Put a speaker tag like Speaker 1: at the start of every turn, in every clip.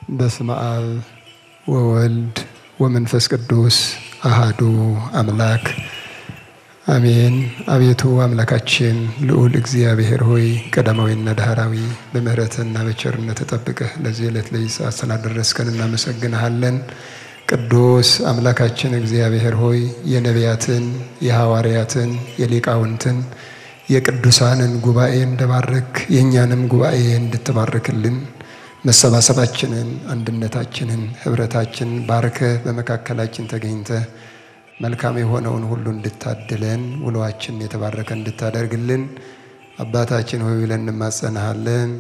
Speaker 1: በስመ አብ ወወልድ ወመንፈስ ቅዱስ አሃዱ አምላክ አሜን። አቤቱ አምላካችን ልዑል እግዚአብሔር ሆይ ቀዳማዊና ዳህራዊ በምህረትና በቸርነት ተጠብቀህ ለዚህ ዕለት ለዚህ ሰዓት ስላደረስከን እናመሰግንሃለን። ቅዱስ አምላካችን እግዚአብሔር ሆይ የነቢያትን፣ የሐዋርያትን፣ የሊቃውንትን፣ የቅዱሳንን ጉባኤ እንደባረክ የእኛንም ጉባኤ እንድትባርክልን መሰባሰባችንን፣ አንድነታችንን፣ ህብረታችንን ባርከ በመካከላችን ተገኝተ መልካም የሆነውን ሁሉ እንድታድለን ውሎአችን የተባረከ እንድታደርግልን አባታችን ሆይ ብለን እንማጸንሃለን።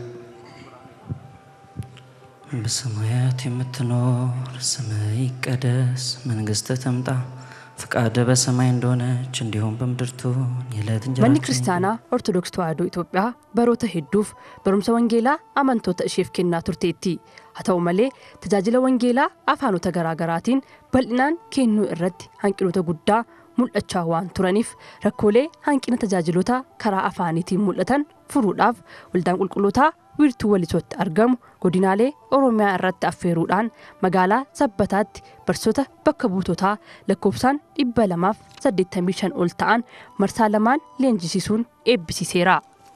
Speaker 2: በሰማያት የምትኖር ስምህ ይቀደስ፣ መንግሥትህ ትምጣ፣ ፈቃድህ በሰማይ እንደሆነች እንዲሁም በምድር ትሁን። የዕለት እንጀራችንን
Speaker 3: manni kiristaanaa Ortodoksii Tawaahidoo Itoophiyaa baroota hedduuf barumsa wangeelaa amantoota isheef kennaa turteetti. haa ta'u malee tajaajila wangeelaa afaanota garaagaraatiin bal'inaan kennuu irratti hanqinoota guddaa mul'achaa waan turaniif rakkoolee hanqina tajaajilota karaa afaaniitiin mul'atan furuudhaaf waldaan qulqullootaa wiirtuu walisootti argamu godinaalee Oromiyaa irratti affeeruudhaan magaalaa Sabbataatti barsoota bakka buutotaa lakkoofsaan 285 ol ta'an marsaa lamaan leenjisiisuun eebbisiiseera.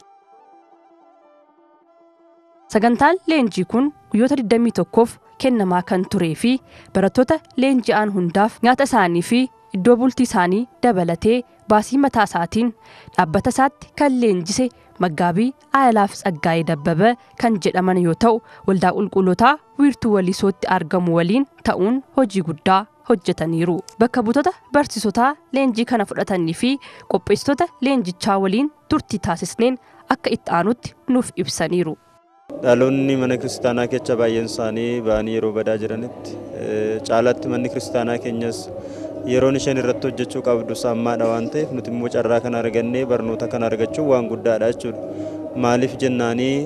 Speaker 3: Sagantaan leenjii kun guyyoota 21f kennamaa kan turee fi barattoota leenji'an hundaaf nyaata isaanii fi iddoo bultii isaanii dabalatee baasii mataa isaatiin dhaabbata isaatti kan leenjise Maggaabii Ayalaaf Tsaggaayee Dabbabee kan jedhaman yoo ta'u waldaa qulqullootaa wiirtuu walisootti argamu waliin ta'uun hojii guddaa hojjetaniiru. Bakka buutota barsiisotaa leenjii kana fudhatanii fi qopheessitoota leenjichaa waliin turtii taasisneen akka itti aanutti nuuf ibsaniiru.
Speaker 4: Dhaloonni mana kiristaanaa keessa baay'een isaanii ba'anii yeroo badaa jiranitti caalatti manni kiristaanaa keenyas yeroon isheen irratti hojjechuu qabdu saammaadha waan ta'eef nuti immoo carraa kana argannee barnoota kana argachuu waan guddaadha jechuudha. Maaliif jennaanii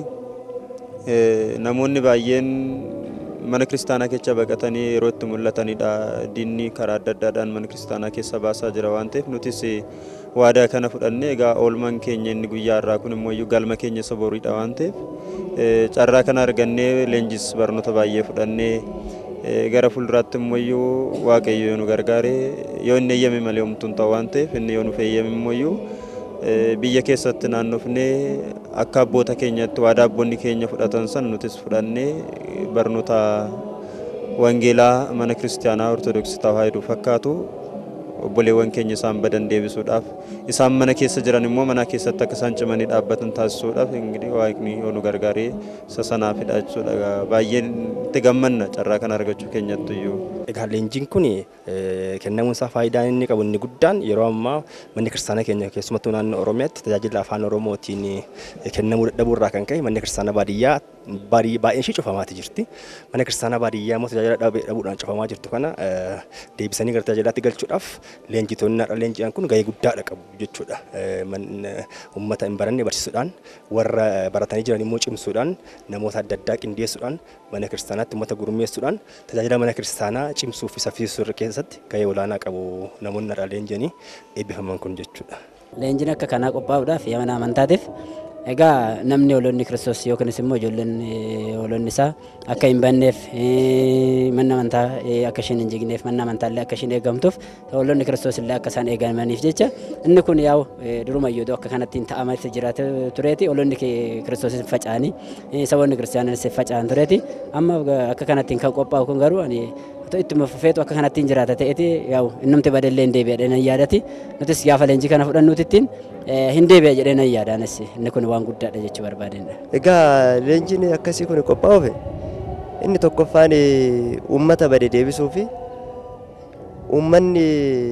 Speaker 4: namoonni baay'een mana kiristaanaa keessa baqatanii yeroo itti mul'atanidha. Diinni karaa adda addaadhaan mana kiristaanaa keessa baasaa jira waan ta'eef nutis waadaa kana fudhannee egaa oolmaan keenya inni guyyaa irraa kun immoo galma keenya isa boriidha waan ta'eef carraa kana argannee leenjis barnoota baay'ee fudhannee gara fuulduraatti immoo waaqayyo nu gargaare yoo inni eeyyame malee homtuun ta'u waan ta'eef inni yoo nu eeyyame immoo biyya keessatti naannofnee akka abboota keenyatti waadaa abboonni keenya fudhatan san nutis fudhannee barnoota wangeelaa mana kiristaanaa Ortodoksii Tawaahidoo fakkaatu obboleewwan keenya isaan badan deebisuudhaaf isaan mana keessa jiran immoo mana keessatti akka isaan cimanii dhaabbatan taasisuudhaaf ingidihi waaqni yoo nu gargaaree sasanaafidha jechuudha. Baay'een itti gammanna carraa kana argachuu keenyatti iyyuu.
Speaker 5: Egaa leenjiin kun kennamuun isaa faayidaan inni qabu inni guddaan yeroo ammaa manni kiristaanaa keenya keessumattuu naannoo Oromiyaatti tajaajila afaan Oromootiin kennamuu dadhabuu irraa kan ka'e manni kiristaanaa baadiyyaa baay'een ishee cufamaati jirti. Mana kiristaanaa baadiyyaa immoo tajaajila dhabuudhaan cufamaa jirtu kana deebisanii gara tajaajilaatti galchuudhaaf leenjitoonni har'a leenji'an kun gahee guddaadha qabu jechuudha. Uummata hin baranne barsiisuudhaan warra baratanii jiran immoo cimsuudhaan namoota adda addaa qindeessuudhaan mana kiristaanaatti uummata gurmeessuudhaan tajaajila mana kiristaanaa cimsuu fi saffisuu keessatti gahee olaanaa qabu namoonni har'a leenji'anii eebbifaman kun jechuudha.
Speaker 6: Leenjiin akka kanaa qophaa'uudhaaf mana amantaatiif egaa namni olonni Kiristoos yookiin immoo ijoolleen olonni isaa akka hin banneef manna amantaa akka isheen hin jigneef manna amantaa illee akka isheen eegamtuuf olonni Kiristoos illee akka isaan eegamaniif jecha inni kun yaa'u duruma iyyuu akka kanatti ta'amatti jiraate tureeti olonni Kiristoosin faca'anii saboonni kiristaananis faca'an tureeti amma akka kanatti kan qophaa'u kun garuu ani ittuma fufeetu akka kanatti jiraata ta'eeti yaa'u innumti badallee hin deebi'e jedhanii yaadati nutis gaafa leenjii kana fudhannuutittiin hin deebi'e jedhanii yaadaanis inni kun waan guddaadha jechuu barbaadeenna.
Speaker 7: Egaa leenjiin akkasii kun qophaa'uuf inni tokkoffaan uummata bade deebisuu fi uummanni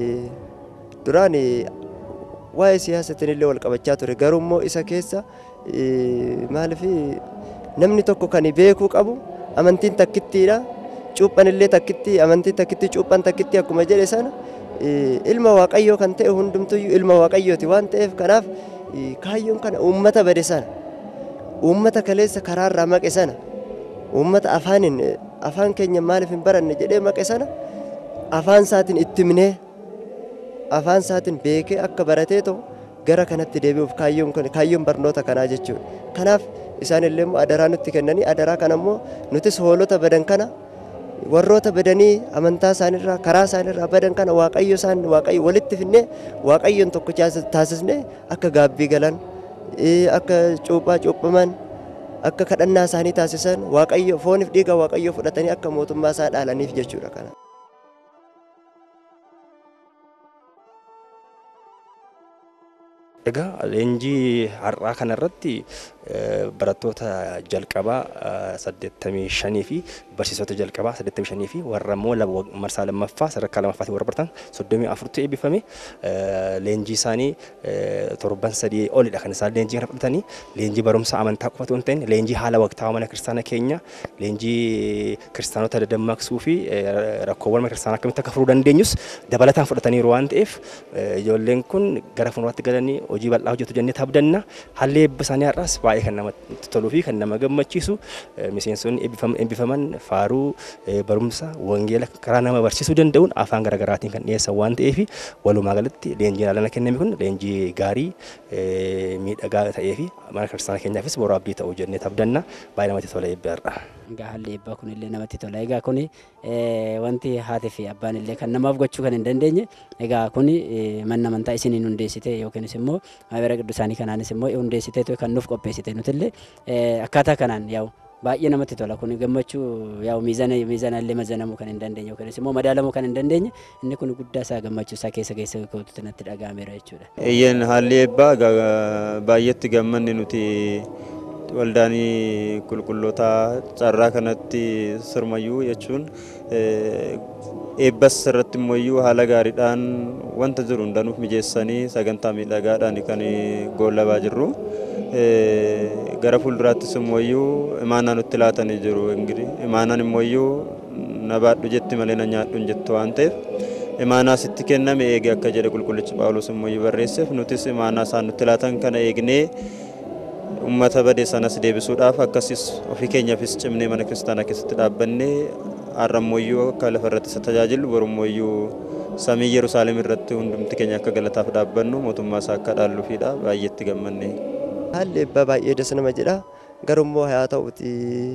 Speaker 7: duraan waa'ee siyaasatiin illee wal qabachaa ture garuu immoo isa keessa maaliif namni tokko kan beekuu qabu amantiin takkittiidha. Cuuphan illee takkitti amantii takkitti cuuphan takkitti akkuma jedhe sana ilma waaqayyoo kan ta'e hundumtuu ilma waaqayyooti waan ta'eef kanaaf kaayyoon kana uummata bade sana uummata kaleessa karaarraa maqe sana uummata afaan keenya maaliif hin baranne jedhee maqe sana afaan isaatiin itti himnee afaan isaatiin beekee akka baratee ta'u gara kanatti deebi'uuf kaayyoon barnoota kanaa jechuudha. Kanaaf isaanillee immoo adaraa nutti kennanii adaraa kana immoo nutis hoolota badan kana warroota badanii amantaa isaanirraa karaa isaanirraa badan kana waaqayyo walitti finnee waaqayyoon tokko taasisnee akka gaabbii galan akka cuuphaa cuuphaman akka kadhannaa isaanii taasisan waaqayyo fooniif dhiiga waaqayyo fudhatanii akka mootummaa isaa dhaalaniif jechuudha kana.
Speaker 5: Egaa leenjii har'aa kanarratti barattoota jalqabaa 85 fi barsiisota jalqabaa 85 fi warra immoo marsaa lammaffaa sadarkaa lammaffaatiin warra baratan 34 eebbifame leenjii isaanii torban 3 olidha kan isaan leenjii kana fudhatanii leenjii barumsa amantaa qofa osoo hin ta'in leenjii haala waqtaawaa mana kiristaana keenya leenjii kiristaanota dammaqsuu fi rakkoowwan mana kiristaanaa akkamitti akka furuu dandeenyus dabalataan fudhataniiru waan ta'eef ijoolleen kun gara fuulduraatti galanii hojii bal'aa hojjetu jennee abdanna haalli eebba isaanii har'aas baay'ee kan namatti toluu fi kan nama gammachiisu miseensonni eebbifaman faaruu barumsa wangeela karaa nama barsiisuu danda'uun afaan garaagaraatiin kan dhiyeessan waan ta'eef walumaa galatti leenjiin alana kenname kun leenjii gaarii miidhagaa ta'ee fi mana kiristaana keenyaafis boru abdii ta'uu jennee abdanna baay'ee namatti tola eebba har'a.
Speaker 6: Egaa haalli eebbaa kun illee namatti tola. Egaa kun wanti haatii fi abbaan illee kan namaaf gochuu kan hin dandeenye egaa kun manna amantaa isiniin hundeessite yookiinis immoo maabara qiddusaanii kanaanis immoo hundeessite kan nuuf qopheessite nutillee akkaataa kanaan yaa'u baay'ee namatti tola. Kun gammachuu yaa'u miizana illee mazanamuu kan hin dandeenye yookiinis immoo madaalamuu kan hin dandeenye inni kun guddaa isaa gammachuu isaa keessa kootutti natti dhaga'ameera jechuudha.
Speaker 4: Eeyyeen haalli eebbaa baay'eetti gammanni nuti waldaanii qulqulloota carraa kanatti sirmayyuu jechuun eebbas irratti immoo haala gaariidhaan wanta jiru hundanuuf mijeessanii sagantaa miidhagaadhaan kan goolabaa jirru. Gara fuulduraattis immoo imaanaa nutti laatanii jiru. Imaanaan immoo na baadhu jetti malee na nyaadhu jettu waan ta'eef imaanaa sitti kenname eege akka jedhe qulqullichi Phaawulos immoo barreesseef nutis imaanaa isaan nutti laatan kana eegnee ummata badee sanas deebisuudhaaf akkasis ofii keenyaafis cimnee mana kiristaanaa keessatti dhaabbannee har'ammoo akka lafarratti isa tajaajilu borummoo samii Yerusaalem irratti hundumti keenya akka galataaf dhaabbannu mootummaa isaa akka dhaalluufidha baay'eetti gammanne.
Speaker 7: Haalli eebbaa baay'ee dasa nama jedha garummoo haa ta'uti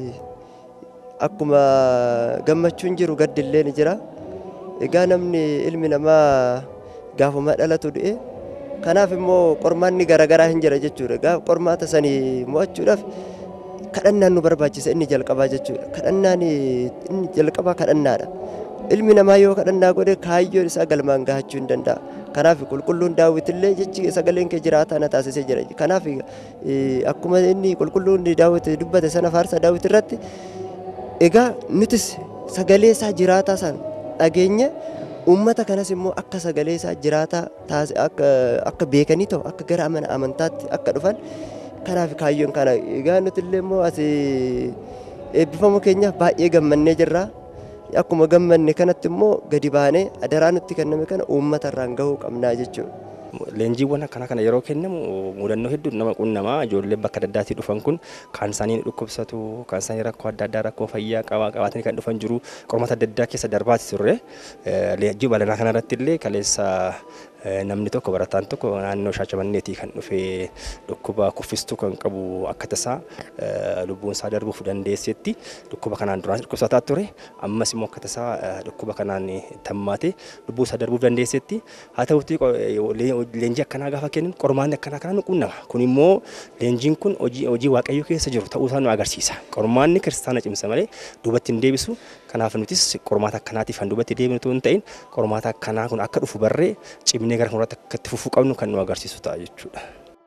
Speaker 7: akkuma gammachuun jiru gaddillee ni jira. Egaa namni ilmi namaa gaafuma dhalatu du'e kanaaf immoo qormaanni garaagaraa hin jira jechuudha. Gaaf qormaata sanii mo'achuudhaaf kadhannaan nu barbaachisa inni jalqabaa jechuudha. Kadhannaan inni jalqabaa kadhannaadha. Ilmi namaa yoo kadhannaa godhe kaayyoon isaa galmaan gahachuu hin danda'a. Kanaaf qulqulluun Daawitillee jechi sagaleen kee jiraataa na taasisee jira. Kanaaf akkuma inni qulqulluun Daawit dubbate sana faarsa Daawit irratti egaa nutis sagalee isaa jiraataa san dhageenya ummata kanas immoo akka sagalee isaa jiraataa akka beekanii ta'u akka gara amantaatti akka dhufan kanaaf kaayyoon kana egaa nutillee immoo as eebbifamu keenyaaf baay'ee gammannee jirra. Akkuma gammanne kanatti immoo gadi baanee adaraa nutti kenname kana uummata irraan gahuu qabnaa jechuudha.
Speaker 5: Leenjiiwwan akkana kana yeroo kennamu mudannoo hedduun nama qunnamaa ijoollee bakka adda addaatii dhufan kun kan isaanii dhukkubsatu kan isaanii rakkoo adda addaa rakkoo fayyaa qabaatanii kan dhufan jiru qormaata adda addaa keessa darbaati turre leenjii balanaa kanarratti illee kaleessa namni tokko barataan tokko naannoo Shaashamanneetii kan dhufee dhukkuba kuffistuu kan qabu akka tasaa lubbuun isaa darbuuf dandeessetti dhukkuba kanaan duraan dhukkubsataa ture ammas immoo akka tasaa dhukkuba kanaan tammaatee lubbuu isaa darbuuf dandeessetti haa ta'utti leenjii akkanaa gaafa kennan qormaanni akkanaa kana nu qunnama kun immoo leenjiin kun hojii waaqayyoo keessa jiru ta'uu isaa nu agarsiisa qormaanni kiristaana cimsa malee duubatti hin deebisu kanaaf nutis qormaata akkanaatiif kan duubatti deebinu ta'uu hin ta'in qormaata akkanaa kun akka dhufu barree cimnee gara fuulduraatti akka itti fufuu qabnu kan nu agarsiisu ta'a jechuudha.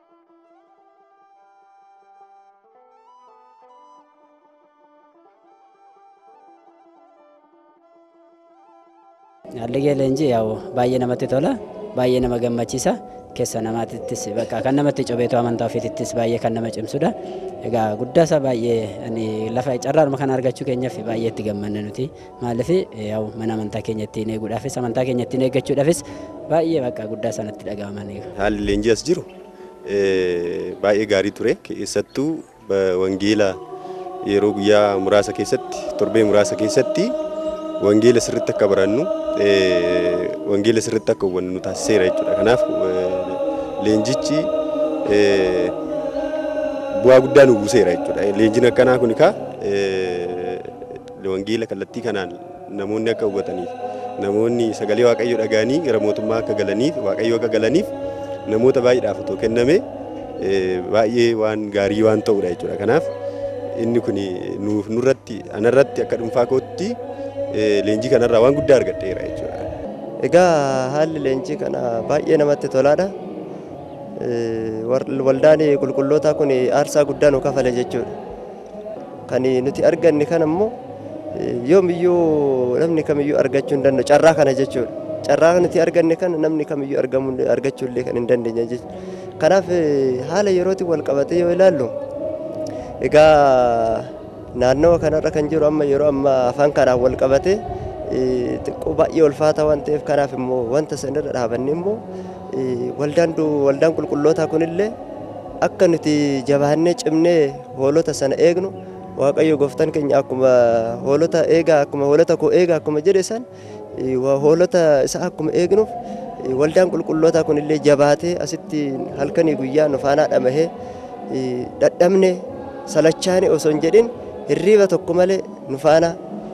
Speaker 6: Haalli leenjii yaa'u baay'ee namatti tola baay'ee nama gammachiisa keessa namaatittis bakka kan namatti cobeetu amantaa ofiittis baay'ee kan nama cimsudha. Egaa guddaa isaa baay'ee lafa carraadhuma kan argachuu keenyaaf baay'ee itti gammanna nuti maaliif yaa'u mana amantaa keenya ittiin eeguudhaafis amantaa keenya ittiin eeggachuudhaafis baay'ee bakka guddaa sanatti dhaga'aman.
Speaker 8: Haalli leenjii as jiru baay'ee gaarii ture keessattuu wangeela yeroo guyyaa muraasa keessatti torbee muraasa keessatti wangeela sirriitti akka barannu wangeela sirriitti akka hubannu taasiseera jechuudha. Kanaaf leenjichi bu'aa guddaa nu buuseera jechuudha. Leenjiin akkanaa kun wangeela kallattii kanaan namoonni akka hubataniif namoonni sagalee waaqayyo dhaga'anii gara mootummaa akka galaniif waaqayyo akka galaniif namoota baay'eedhaaf otoo kenname baay'ee waan gaarii waan ta'udha jechuudha. Kanaaf inni kun nurratti anarratti akka dhuunfaa kootti leenjii kanarraa waan guddaa argadheera jechuudha.
Speaker 7: Egaa haalli leenjii kana baay'ee namatti tolaadha. Waldaan qulqullootaa kun aarsaa guddaa nu kafale jechuudha. Kan nuti arganne kan ammoo yoomiyyuu namni kamiyyuu argachuu hin danda'u carraa kana jechuudha. Carraa nuti arganne kan namni kamiyyuu argachuu illee kan hin dandeenye jechuudha. Kanaaf haala yerootiin wal qabatee yoo ilaallu egaa naannawa kanarra kan jiru amma yeroo amma afaan kanaan wal qabatee xiqqoo baay'ee ulfaata waan ta'eef kanaaf immoo wanta sanirra dhaabannee immoo waldaan qulqullootaa kunillee akka nuti jabaannee cimnee hoolota sana eegnu waaqayyo gooftaan keenya akkuma hoolota koo eega akkuma jedhe san hoolota isaa akkuma eegnuuf waldaan qulqullootaa kunillee jabaatee asitti halkanii guyyaa nu faanaa dhamahee dadhabne salachaane osoo hin jedhin hirriiba tokko malee nu faana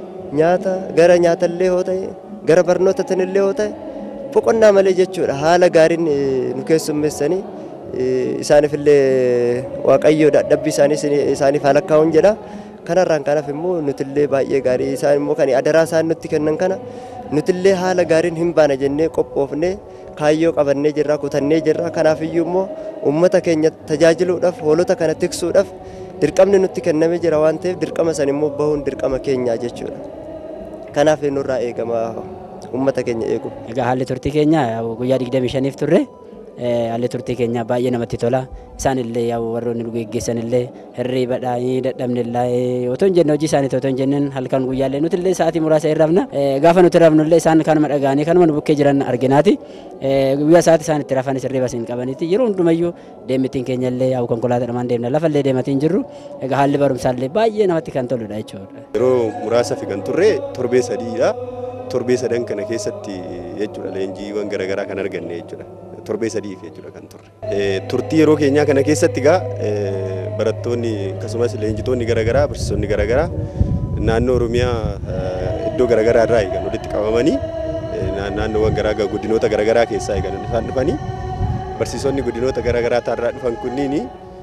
Speaker 7: gara nyaatallee hoo ta'e gara barnootatillee hoo ta'e boqonnaa malee jechuudha haala gaariin nu keessummeessanii isaaniifillee waaqayyo dadhabbii isaaniif haa lakkaa'uun jedha. Kanarraan kanaaf immoo nutillee baay'ee gaarii isaan immoo kan adaraa isaan nutti kennan kana nutillee haala gaariin hin baana jennee qophoofnee kaayyoo qabannee jirra kutannee jirra. Kanaafiyyuu immoo uummata keenya tajaajiluudhaaf hoolota kana tiksuudhaaf dirqamni nutti kennamee jira waan ta'eef dirqama san immoo bahuun dirqama keenyaa jechuudha. Kanaaf nurraa eegama uummata keenya eegu.
Speaker 6: Egaa haalli turtii keenya guyyaa 25 turre. Haalli turtii keenya baay'ee namatti tola. Isaanillee warroonni nu geggeessanillee hirriibadhaa dadhabnillee otoo hin jenne hojii isaaniitti otoo hin jenneen halkan guyyaallee nutillee sa'aatii muraasa irrafna. Gaafa nuti rafnullee isaan kanuma dhaga'anii kanuma nu bukkee jiran arginaati. Guyyaa sa'aatii isaan itti rafanis hirriiba isin qabaniiti. Yeroo hundumayyuu deemmittiin keenyallee konkolaataadhaan deemna lafallee deematiin jirru. Egaa haalli barumsaallee baay'ee namatti kan toludha jechuudha.
Speaker 8: Yeroo muraasa fi kan turre torbee sadiidha. Torbee sadan kana keessatti jechuudha leenjiiwwan garaagaraa kan arganne jechuudha. Torbee sadiif jechuudha kan turre. Turtii yeroo keenyaa kana keessatti barattoonni akkasumas leenjitoonni garaagaraa barsiisonni garaagaraa naannoo Oromiyaa iddoo garaagaraa irraa eegan walitti qabamanii naannoowwan garaagaraa godinoota garaagaraa keessaa eegan isaan dhufanii barsiisonni godinoota garaagaraa irraa dhufan kunniin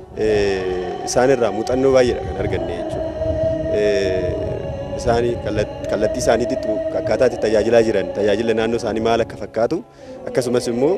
Speaker 8: isaanirraa muuxannoo baay'eedha kan arganne jechuudha. Isaanii kallattii isaaniitti akkaataa itti tajaajilaa jiran tajaajila naannoo isaanii maal akka fakkaatu akkasumas immoo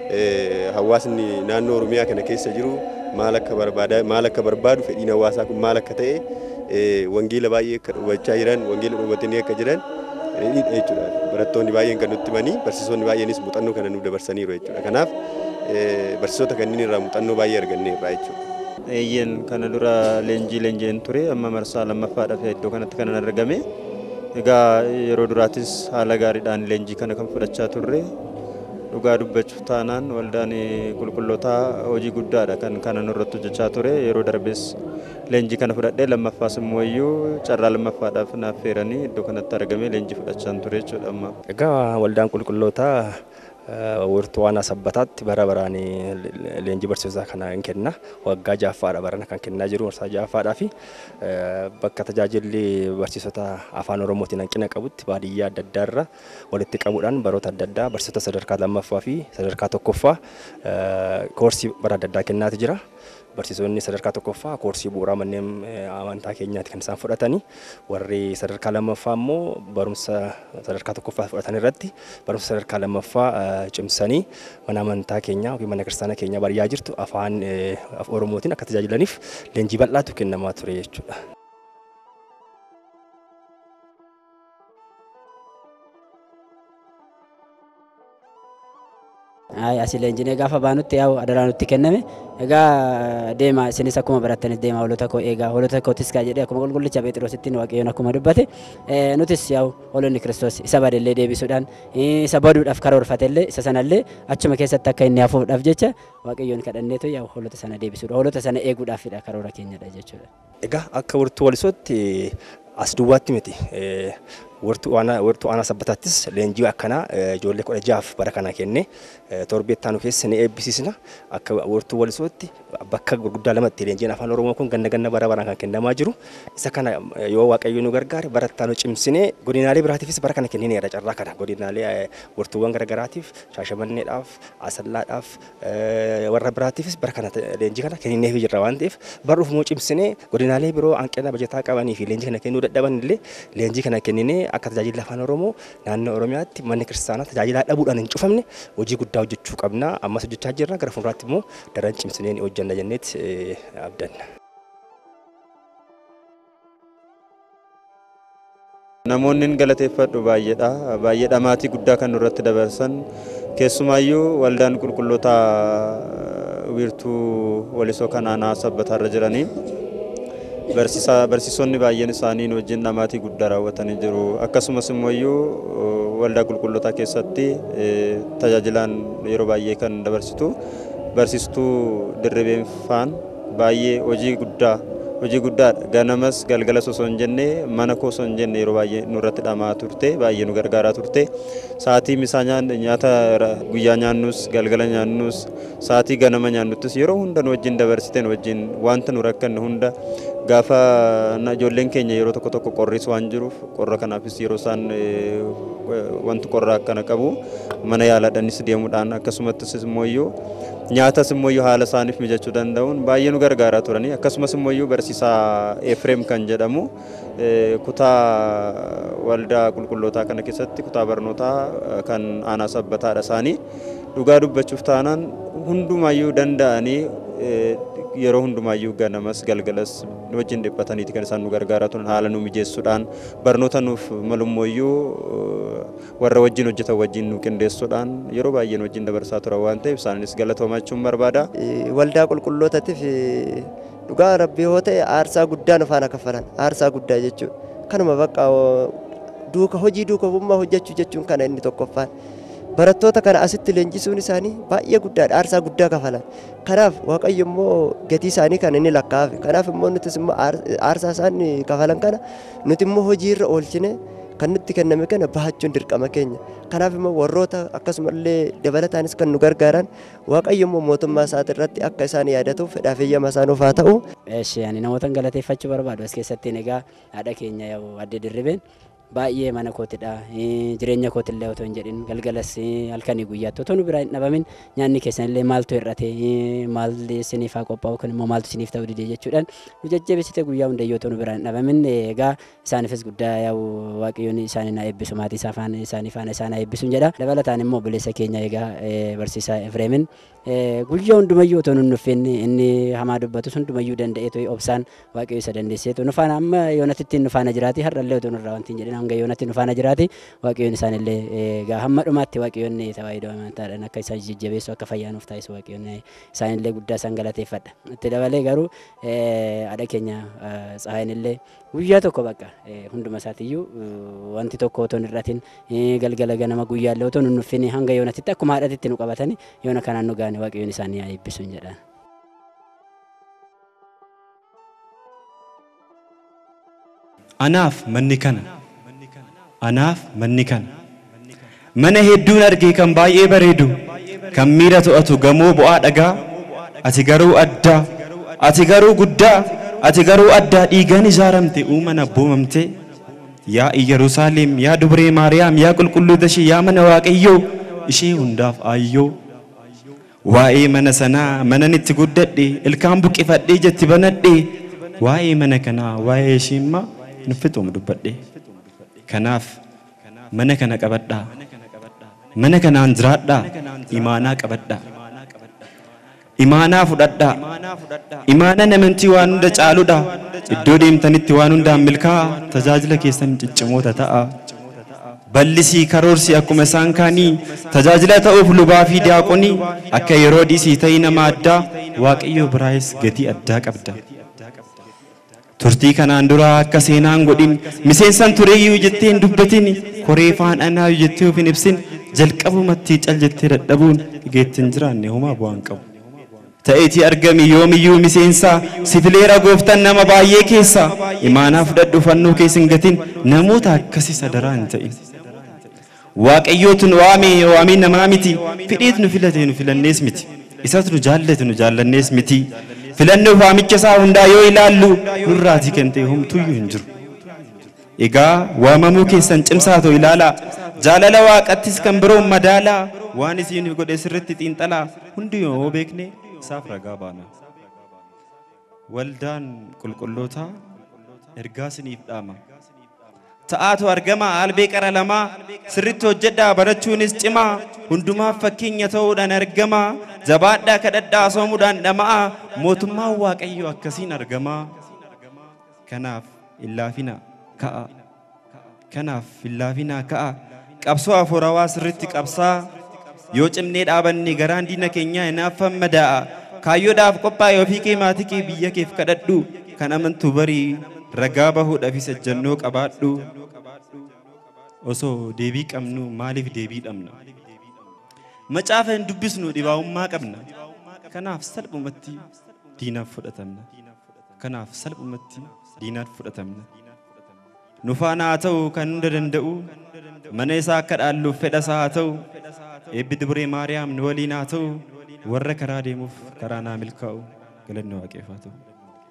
Speaker 8: hawaasni naannoo Oromiyaa kana keessa jiru maal akka barbaadu fedhiin hawaasaa kun maal akka ta'e wangeela baay'ee akka dhubachaa jiran wangeela dhubatanii akka jiran jechuudha. Barattoonni baay'een kan nutti himanii barsiisonni baay'eenis muuxannoo kana nu dabarsaniiru jechuudha. Kanaaf barsiisota kanneen irraa muuxannoo baay'ee arganneerra jechuudha.
Speaker 4: Eeyyen kana dura leenjeen ture amma marsaa lammaffaadhaaf iddoo kanatti kan argame. Egaa yeroo duraatis haala gaariidhaan leenjii kana kan fudhachaa turre. Dhugaa dubbachuuf taanaan waldaan qulqullootaa hojii guddaadha kan kana nurratti hojjechaa ture. Yeroo darbees leenjii kana fudhadhee lammaffaas immoo iyyuu carraa lammaffaadhaaf naaf feeranii iddoo kanatti argamee leenjii fudhachaa ture jechuudha amma.
Speaker 5: Egaa waldaan qulqullootaa wartuu waan sabbataatti bara baraan leenjii barsiisaa kana hin kenna. Waggaa ja'affaadha barana kan kennaa jiru marsaa ja'affaadhaa fi bakka tajaajilli barsiisota afaan Oromootiin hanqina qabutti baadiyyaa adda addaa irra walitti qabuudhaan baroota adda addaa barsiisota sadarkaa lammaffaa fi sadarkaa tokkoffaa koorsii bara adda addaa kennaati jira. Barsiisonni sadarkaa tokkoffaa koorsii bu'uuraa manneen amantaa keenyaatti kan isaan fudhatanii warri sadarkaa lammaffaa immoo barumsa sadarkaa tokkoffaa fudhatan irratti barumsa sadarkaa lammaffaa cimsanii mana amantaa keenyaa yookiin mana kiristaanaa keenyaa baadiyyaa jirtu afaan Oromootiin akka tajaajilaniif leenjii bal'aatu kennamaa ture jechuudha.
Speaker 6: Asii leenjii gaafa baanutti adaraa nutti kenname. Egaa deema isinis akkuma barattanis deema hoolota koo eegaa hoolota kootis kaa jedhee akkuma qulqullicha Phexrositti Waaqayyoon akkuma dubbate nutis hoolonni Kiristoos isa badellee deebisuudhaan isa baduudhaaf karoorfatellee isa sanallee achuma keessatti akka inni hafuudhaaf jecha Waaqayyoon kadhanneetu hoolota sana deebisuudha hoolota sana eeguudhaafidha karoora keenyadha jechuudha.
Speaker 5: Egaa akka wartuu walisootti as duwwaatti miti wartuu aanaa sabbataatis leenjii akkanaa ijoollee 16 bara kana kenne torbeettaan keessa ni eebbisiisna akka wartuu walisootti bakka gurguddaa lamatti leenjiin afaan oromoo kun ganna bara baraan kan kennamaa jiru isa kana yoo waaqayyo nu gargaare barattaan cimsinee godinaalee biraatiifis bara kana kennineera carraa kana godinaalee wartuuwwan garagaraatiif shaashamanneedhaaf asallaadhaaf warra biraatiifis bara kana leenjii kana kennineef jirra waan ta'eef baruuf moo cimsinee godinaalee biroo hanqina bajataa qabanii fi leenjii kana kennuu dadhaban illee leenjii kana kenninee akka tajaajila afaan oromoo naannoo oromiyaatti manni kiristaanaa tajaajila dhabuudhaan hin cufamne hojii guddaa hojjechuu qabna ammas hojjechaa jirra gara fuulduraatti immoo daran cimsinee ni hojjanna jenneetti abdanna.
Speaker 4: Namoonni galateeffadhu baay'eedha maatii guddaa kan nurratti dabarsan keessumaayyuu waldaan qulqulloota wiirtuu walisoo kanaa sabbataarra jiranii barsiisonni baay'een isaanii wajjin maatii guddaa raawwatanii jiru akkasumas immoo waldaa qulqullootaa keessatti tajaajilaan yeroo baay'ee kan dabarsitu barsiistuu Dirribeen Faan baay'ee hojii guddaa ganamas galgala osoo hin jenne mana koo osoo hin jenne yeroo baay'ee nurratti dhamaa turte baay'ee nu gargaaraa turte sa'aatii misaa nyaata guyyaa nyaannus galgala nyaannus sa'aatii ganama nyaannuttis yeroo hunda nu wajjin dabarsiten wajjin wanta nu rakkanne hunda gaafa ijoolleen keenya yeroo tokko qorris waan jiruuf qorra kanaafis yeroo isaan wanti qorra akkana qabu mana yaalaadhanis deemuudhaan akkasumas immoo nyaatas immoo haala isaaniif mijachuu danda'uun baay'ee nu gargaaraa turanii akkasumas immoo barsiisaa Efreem kan jedhamu kutaa waldaa qulqullootaa kana keessatti kutaa barnootaa kan aanaa sabbataadha isaanii dhugaa dubbachuuf taanaan hundumaayyuu danda'anii yeroo hundumaayyuu ganamas galgalas wajjin dhiphataniiti kan isaan nu gargaaraa turan haala nu mijeessuudhaan barnoota nuuf malummoyyuu warra wajjin hojjetan wajjin nu qindeessuudhaan yeroo baay'een wajjin dabarsaa turan waan ta'eef isaanis galatoomachuun barbaada.
Speaker 7: Waldaa qulqullootaatiif dhugaa rabbii yoo ta'e aarsaa guddaa nu faana kaffalan aarsaa guddaa jechuudha. Kanuma bakka hojii duukawummaa hojjechuu jechuun kana inni tokkoffaan. Barattoota kana asitti leenjisuun isaanii baay'ee guddaadha aarsaa guddaa kafalan kanaaf waaqayyo immoo gatii isaanii kan inni lakkaa'aaf kanaaf immoo nutis immoo aarsaa isaan kafalan kana nuti immoo hojiirra oolchine kan nutti kenname kana bahachuun dirqama keenya kanaaf immoo warroota akkasumallee dabalataanis kan nu gargaaran waaqayyo immoo mootummaa isaati irratti akka isaan yaadatuuf fedhaaf eeyyama isaanuuf haa ta'u.
Speaker 6: Ani namoota galateeffachuu barbaadu as keessatti egaa haadha keenya Aadde Dirribeen baay'ee mana kootidha jireenya kootillee otoo hin jedhin galgalas halkanii guyyaatti otoo nu biraa hin dhabamin nyaanni keessanillee maaltu hir'ate maal isiniif haa qophaa'u kan immoo maaltu isiniif ta'uu didee jechuudhaan nu jajjabeessite guyyaa hundayyoo otoo nu biraa hin dhabamin egaa isaaniifis guddaa waaqayyoon isaanii na eebbisu maatii isaanii faana isaan eebbisuun jedha dabalataan immoo obboleessa keenya egaa barsiisaa Efreemin guyyaa hundumayyuu otoo nun nuffin inni hamaa dubbatu hundumayyuu danda'eetu obsaan waaqayyo isa dandeesseetu nu faana amma yoonatti nu faana jiraati har'allee otoo nurraa wanti hin jedhin hanga yoonatti nu faana jiraati waaqayyoon isaanillee egaa hamma dhumaatti waaqayyoon tawaayidoo amantaadhaan akka isaan jajjabeessu akka fayyaanuuf taasisu waaqayyoon isaanillee guddaa isaan galateeffadha. Itti dabalee garuu haadha keenya Tsahaayinillee guyyaa tokko bakka hunduma isaatiiyyuu wanti tokko otoo hin hir'atin galgala ganama guyyaallee otoo nun nuffin hanga yoonatti akkuma haadhatitti nu qabatani yoona kanaan nu gaane waaqayyoon isaanii haa eebbisuun jedhaan.
Speaker 9: Anaaf manni kana mana hedduun argee kan baay'ee bareedu kan miira to'atu gamoo bu'aa dhagaa ati garuu addaa ati garuu guddaa ati garuu addaa dhiigaan ijaaramte uuman abboomamte yaa Yerusaalem yaa dubree Maariyaam yaa qulqulluuta ishee yaa mana waaqayyoo ishee hundaaf aayyoo waa'ee mana sanaa manan itti guddadhe ilkaan buqqifadhee jetti banadhe waa'ee mana kanaa waa'ee isheemmaa nuffixuum dubbadhe kanaaf mana kana qabadhaa mana kanaan jiraadhaa imaanaa qabadhaa imaanaa fudhadhaa imaana namantii waan hunda caaludha iddoo deemtanitti waan hundaan milkaa tajaajila keessan ciccimoota ta'a ballisii karoorsi akkuma isaan kaanii tajaajila ta'uuf lubaa fi diyaaqonii akka yeroo dhiisii ta'ii nama addaa waaqayyo biraayis gatii addaa qabda. Turtii kanaan dura akka seenaan godhin miseensan tureeyyuu jettee hin dubbatin koree faan anaa jettee of hin ibsin jalqabumatti cal jettee dadhabuun geettiin jiraanne homaa bu'aan qabu. ta'eeti argami yoomiyyuu miseensa sifileera gooftan nama baay'ee keessa imaanaa fudhadhu fannoo keessa hin gatin namoota akkasii sadaraa hin ta'in. Waaqayyootun waamee namaa miti fidheet nu filate nu filannees miti isatu nu jaallate nu jaallannees miti filannoo waamicha isaa hundaa yoo ilaallu nurraatii kan ta'e homtuyyuu hin jiru. Egaa waamamuu keessan cimsaa ta'u ilaalaa jaalala waaqattis kan biroo madaalaa waan isiin godhe sirriitti xiinxalaa hundi yoo beekne isaaf ragaa baana. Waldaan qulqullootaa ergaa isiniif dhaama. Ta'aatu argama albee qara lamaa sirriitti hojjedhaa barachuunis cimaa hundumaaf fakkeenya ta'uudhaan argama jabaadhaa kadhadhaa soomuudhaan dhama'a mootummaan waaqayyoo akkasiin argama. Kanaaf illaafina ka'a. Kanaaf illaafina ka'a. Qabsoo hafuurawaa sirriitti qabsaa yoo cimnee dhaabanne garaan diina keenyaa hinaafan madaa'a. Kaayyoodhaaf qophaa'e ofii kee maatii kee biyya keef kadhadhu kan amantu barii ragaa bahuudhaafis ejjennoo qabaadhu. Osoo deebii qabnu maaliif deebii dhabna? Macaafa hin dubbisnu dhibaa'ummaa qabna. Kanaaf salphumatti diinaaf fudhatamna. Kanaaf salphumatti diinaaf fudhatamna. Nu faana haa ta'u kan hunda danda'u mana isaa akka dhaalluuf fedha isaa haa ta'u eebbi Dubree Maariyaam nu waliin haa ta'u warra karaa deemuuf karaa naa milkaa'u galanni Waaqeef haa ta'u.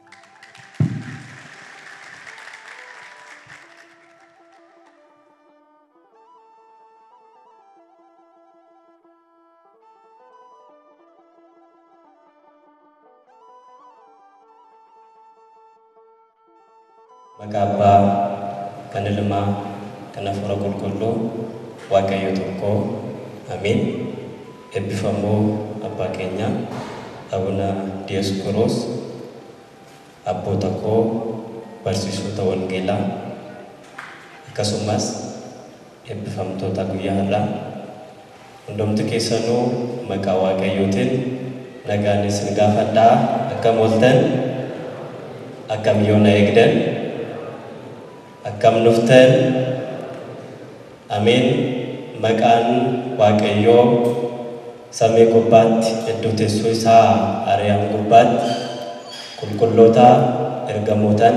Speaker 10: Maqaa Abbaa kan Ilmaa kan Hafuura Qulqulluu Waaqayyo tokko Amiin. Eebbifamoo Abbaa keenya Abuna Diyoskoroos abboota koo barsiisota wangeelaa akkasumas eebbifamtoota guyyaa har'aa hundumti keessanuu maqaa Waaqayyootiin nagaan isin gaafadhaa akkam ooltan akkam yoona eegdan akkam nuftan Amiin. Maqaan Waaqayyoo samii gubbaatti iddoo teessoo isaa Ariyaam gubbaatti qulqulloota ergamootaan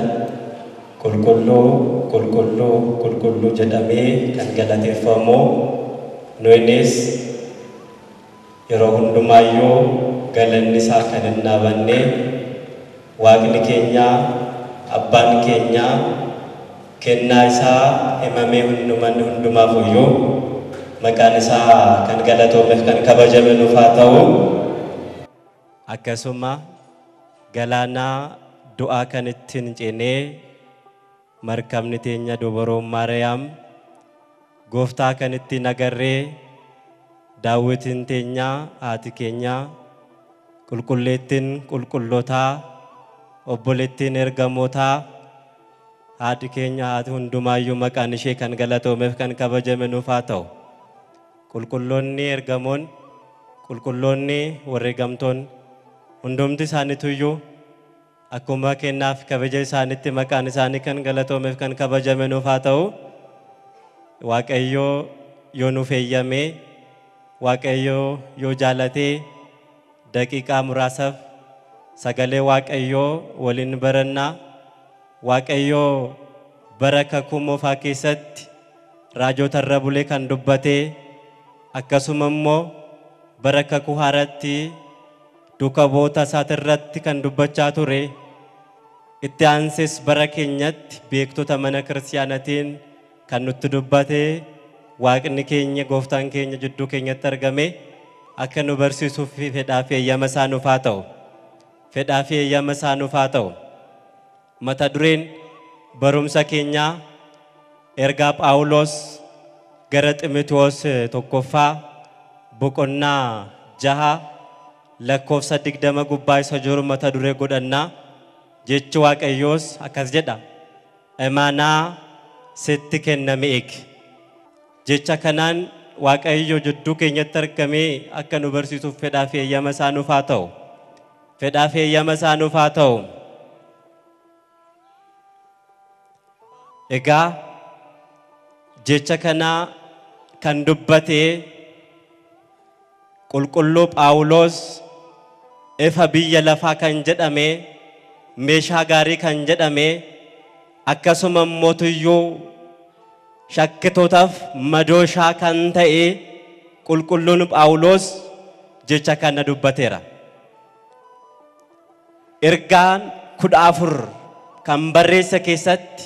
Speaker 10: qulqulluu jedhamee kan galateeffamu nuyinis yeroo hundumaayyuu galanni isaa kan hin dhaabanne Waaqni keenya abbaan keenya kennaa isaa himamee hundumaaf iyyuu maqaan isaa kan galatoomeef kan kabajame nuuf haa ta'u. Akkasuma galaana du'aa kan ittiin ceenee markabni teenya dubaroon Maariyaam gooftaa kan ittiin agarree daawwitiin teenya haati keenya qulqulleettiin qulqullootaa obboleettiin ergamootaa haati keenya haati hundumaayyuu maqaan ishee kan galatoomeef kan kabajame nuuf haa ta'u. Qulqulloonni ergamoon qulqulloonni wareegamtoon hundumti isaaniituyyuu akkuma kennaaf kabaja isaanitti maqaan isaanii kan galatoomeef kan kabajame nuuf haa ta'u. Waaqayyoo yoo nuuf eeyyame Waaqayyoo yoo jaalatee daqiiqaa muraasaaf sagalee Waaqayyoo waliin barannaa. Waaqayyoo bara kakuu moofaa keessatti raajota irra bulee kan dubbatee akkasuma immoo bara kakuu haaraatti duuka bu'oota isaati irratti kan dubbachaa ture. Itti aansees bara keenyatti beektota mana kiristaanaatiin kan nutti dubbate Waaqni keenya gooftaan keenya jidduu keenyatti argame akka nu barsiisuuf fedhaa fi eeyyama isaa nuuf haa ta'u. Fedhaa fi eeyyama isaa nuuf haa ta'u. Mata dureen barumsa keenyaa ergaa Phaawulos gara Xiimotewos tokkoffaa boqonnaa 6 lakkoofsa 20 gubbaa isa jiru mata duree godhannaa. Jechi Waaqayyoos akkas jedha, imaanaa sitti kenname eegi. Jecha kanaan Waaqayyo jidduu keenyatti argamee akka nu barsiisuuf fedhaa fi eeyyama isaa nuuf haa ta'u. Fedhaa fi eeyyama isaa nuuf haa ta'u. Egaa jecha kanaa kan dubbate qulqulluu Phaawulos ifa biyya lafaa kan jedhame meeshaa gaarii kan jedhame akkasuma mootuyyuu shakkitootaaf madooshaa kan ta'e qulqulluun Phaawulos jecha kana dubbateera. Ergaan 14 kan barreesse keessatti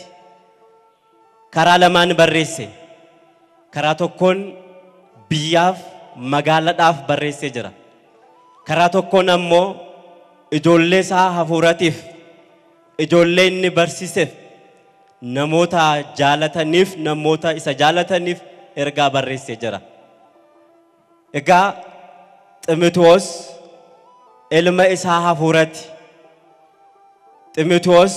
Speaker 10: karaa lamaan barreesse. Karaa tokkoon biyyaaf magaalaadhaaf barreessee jira. Karaa tokkoon ammoo ijoollee isaa hafuuratiif ijoollee inni barsiiseef namoota jaalataniif namoota isa jaalataniif ergaa barreessee jira. Egaa Ximotewos ilma isaa hafuurati. Ximotewos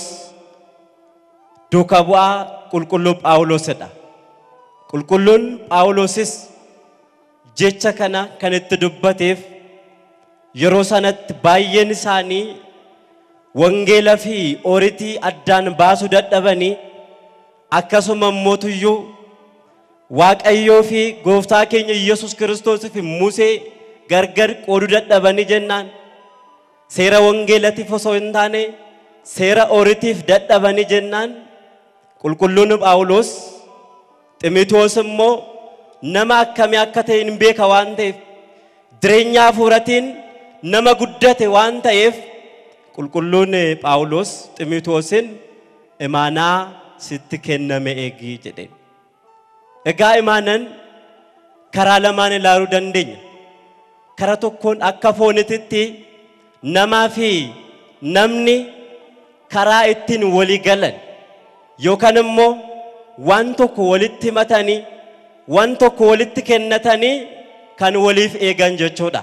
Speaker 10: duuka bu'aa qulqulluu Phaawulosidha. Qulqulluun Phaawulosis jecha kana kan itti dubbateef yeroo sanatti baay'een isaanii wangeela fi ooritii addaan baasuu dadhabanii akkasuma mootuyyuu Waaqayyoo fi Gooftaa keenya Yesuus Kiristoos fi Musee gargar qooduu dadhabanii jennaan seera wangeelatiif osoo hin taane seera ooritiif dadhabanii jennaan qulqulluun Phaawulos Ximotewos immoo nama akkamii akka ta'e hin beeka waan ta'eef jireenya hafuuratiin nama guddate waan ta'eef qulqulluun Phaawulos Ximotewosin imaanaa sitti kenname eegi jedhe. Egaa imaanan karaa lamaan ilaaluu dandeenya. Karaa tokkoon akka foonititti namaa fi namni karaa ittiin walii galan yookaan immoo waan tokko walitti himatanii waan tokko walitti kennatanii kan waliif eegan jechuudha.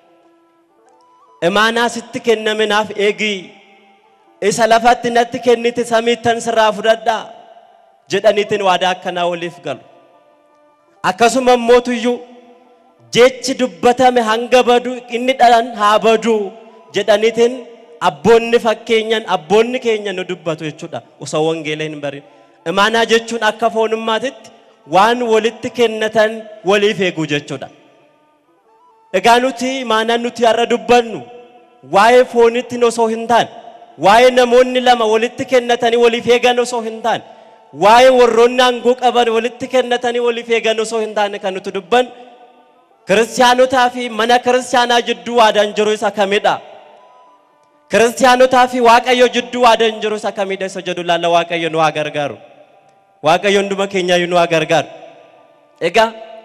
Speaker 10: Imaanaa sitti kenname naaf eegi isa lafatti natti kennite samiittan sirraa fudhadhaa jedhaniitiin waadaa akkanaa waliif galu. Akkasuma mootuyyuu jechi dubbatame hanga badu inni dhalan haa badu jedhaniitiin abboonni fakkeenyan abboonni keenya nu dubbatu jechuudha osoo wangeela hin barin. Imaanaa jechuun akka foonummaatitti waan walitti kennatan waliif eeguu jechuudha. Egaa nuti imaanaa nuti har'a dubbannu waa'ee foonitti osoo hin taane waa'ee namoonni lama walitti kennatanii waliif eegan osoo hin taane waa'ee warroonni aangoo qaban walitti kennatanii waliif eegan osoo hin taane kan nuti dubbannu kiristaanotaa fi mana kiristaanaa jidduu waadaan jiru isa kamidha? Kiristaanotaa fi Waaqayyo jidduu waadaan jiru isa kamidha? Isa jedhu laalla Waaqayyo nu haa gargaaru. Waaqayyo hunduma keenya nu haa gargaaru. Egaa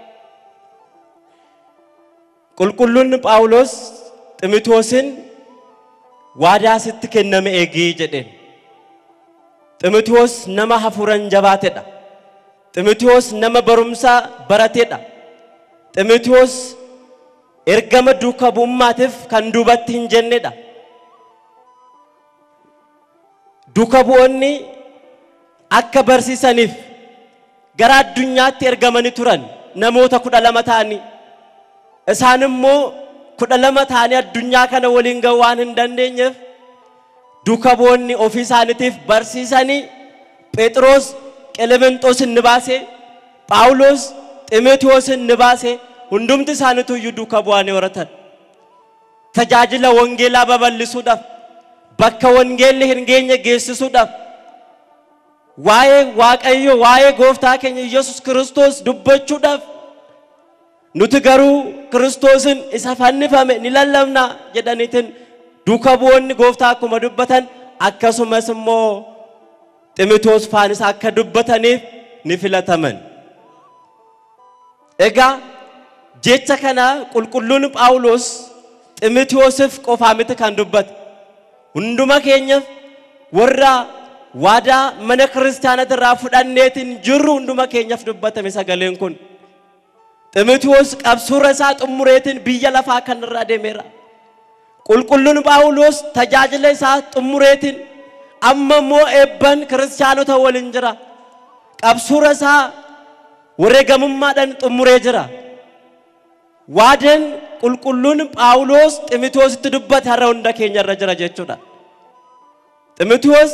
Speaker 10: qulqulluun Phaawulos Ximotewosin waadaa sitti kenname eegi jedheen. Ximotewos nama hafuuran jabaatedha. Ximotewos nama barumsa baratedha. Ximotewos ergama duuka bu'ummaatiif kan duubatti hin jennedha. Duuka bu'oonni akka barsiisaniif gara addunyaatti ergamanii turan namoota 12 ta'anii isaan immoo 12 ta'anii addunyaa kana waliin ga'uu waan hin dandeenyeef duuka bu'oonni ofii isaaniitiif barsiisanii Phexros Qelemenxoos ni baase Phaawulos Ximotewos ni baase hundumti isaaniitu iyyuu duuka bu'anii horatan tajaajila wangeelaa babal'isuudhaaf bakka wangeelli hin geenye geessisuudhaaf waa'ee Waaqayyo waa'ee Gooftaa keenya Yesuus Kiristoos dubbachuudhaaf nuti garuu Kiristoosin isa fannifame ni lallabna jedhaniitiin duuka bu'oonni Gooftaa akkuma dubbatan akkasumas immoo Ximotewos faanis akka dubbataniif ni filataman. Egaa jecha kana qulqulluun Phaawulos Ximotewosiif qofaa miti kan dubbate hunduma keenyaaf warra waadaa mana kiristaanatirraa fudhanneetiin jirru hunduma keenyaaf dubbatame sagaleen kun. Ximotewos qabsuura isaa xumureetiin biyya lafaa kanarraa deemeera. Qulqulluun Phaawulos tajaajila isaa xumureetiin amma immoo eebban kiristaanota waliin jira. Qabsuura isaa wareegamummaadhaan xumuree jira. Waadaan qulqulluun Phaawulos Ximotewositti dubbate har'a hunda keenyarra jira jechuudha. Ximotewos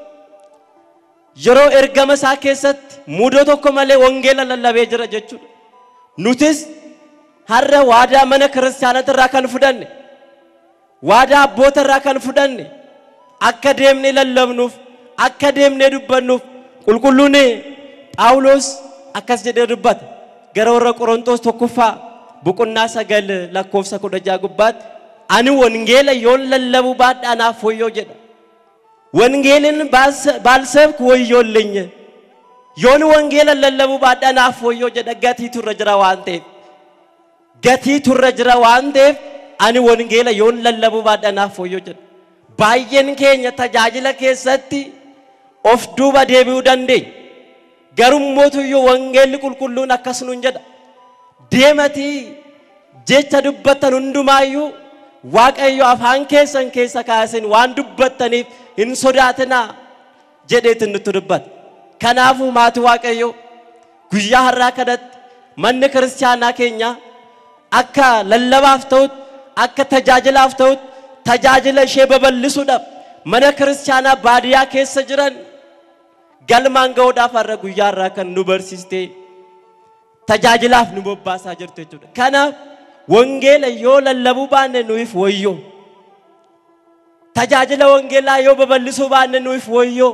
Speaker 10: yeroo ergama isaa keessatti muudoo tokko malee wangeela lallabee jira jechuudha. Nutis har'a waadaa mana kiristaanatirraa kan fudhanne waadaa abboota irraa kan fudhanne akka deemnee lallabnuuf akka deemnee dubbannuuf qulqulluun Phaawulos akkas jedhee dubbata gara warra Qorontos tokkoffaa boqonnaa 9 lakkoofsa 16 gubbaatti ani wangeela yoon lallabu baadhaa anaaf wayyoo jedha wangeelin baalsabku wayyoolleኝ yoon wangeela lallabu baadhaa anaaf wayyoo jedha gatiitu irra jira waan ta'eef ani wangeela yoon lallabu baadhaa anaaf wayyoo jedha baay'een keenya tajaajila keessatti of duuba deebi'uu dandeenya garummoota yoo wangeelli qulqulluun akkas nuun jedha deematii jecha dubbattan hundumaayyuu waaqayyo afaan keessan keessa kaasin waan dubbattaniif hin sodaatinaa jedheetin nutti dubbata kanaafuu maatii waaqayyo guyyaa har'aa kanatti manni kiristaanaa keenya akka lallabaaf ta'utti akka tajaajilaaf ta'utti tajaajila ishee babal'isuudhaaf mana kiristaanaa baadiyyaa keessa jiran galmaan ga'uudhaaf har'a guyyaa har'aa kan nu barsiiste tajaajilaaf nu bobbaasaa jirtu jechuudha kanaaf wangeela yoo lallabuu baanne nuuf wayyoo tajaajila wangeelaa yoo babal'isuu baanne nuuf wayyoo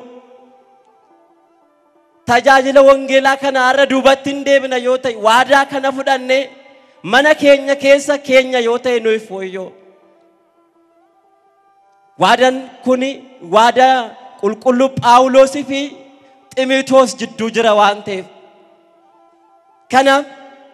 Speaker 10: tajaajila wangeelaa kana har'a duubatti hin deebina yoo ta'e waadaa kana fudhanne mana keenya keessa keenya yoo ta'e nuuf wayyoo waadaan kuni waadaa qulqulluu Phaawulosii fi Xiimotewos jidduu jira waan ta'eef kanaaf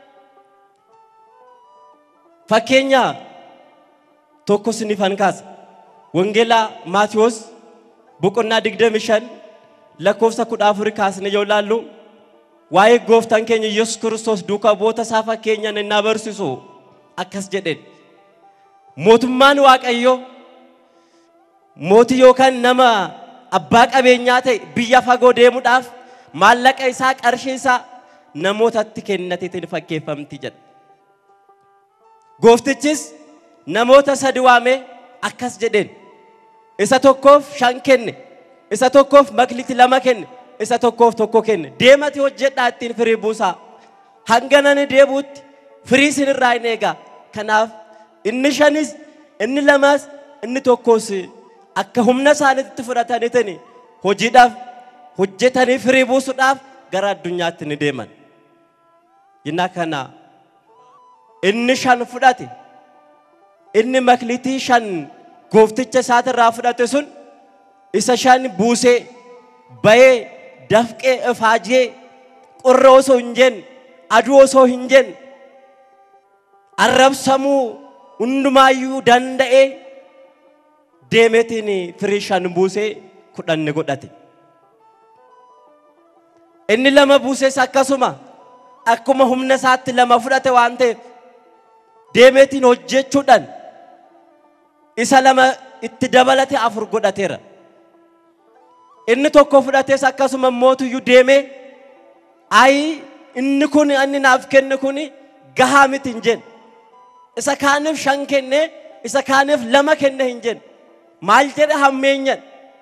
Speaker 10: fakkeenya tokko sinifan kaasa wangeela Maatiyos boqonnaa 25 lakkoofsa 14 kaasne yoo laallu waa'ee gooftaan keenya Yesuus Kiristoos duukaa bu'oota isaa fakkeenyaan inni barsiisu akkas jedheen mootummaan waaqayyoo mootii yookaan nama abbaa qabeenyaa ta'e biyya fagoo deemuudhaaf maallaqa isaa qarshii isaa namootatti kennateetiin fakkeeffamti jedha gooftichis namoota sadi waamee akkas jedheen isa tokkoof 5 kenne isa tokkoof makliti 2 kenne isa tokkoof 1 kenne deemati hojjedhaa ittiin firii buusaa hanganani deebuutti firii sinirraa hin eegaa kanaaf inni 5 inni 2 inni 1 akka humna isaaniitti fudhataniitiin hojiidhaaf hojjetanii firii buusuudhaaf gara addunyaatti ni deeman innaa kana inni 5 fudhate inni maklitii 5 goofticha isaatirraa fudhate sun isa 5 buusee bayee dafqee ifaajee qorra osoo hin jenne aduu osoo hin jenne arrabsamuu hundumaayyuu danda'ee deemeetiin firii 5 buusee 10 godhate inni 2 buusees akkasuma akkuma humna isaatti 2 fudhate waan ta'eef deemeetiin hojjechuudhaan isa 2 itti dabalate 4 godhateera inni 1 fudhatees akkasuma mootiyyuu deemee ay inni kun inni naaf kenne kun gahaa miti hin jenne isa kaaniif 5 kenne isa kaaniif 2 kenne hin jenne maal jedhe hammeenyan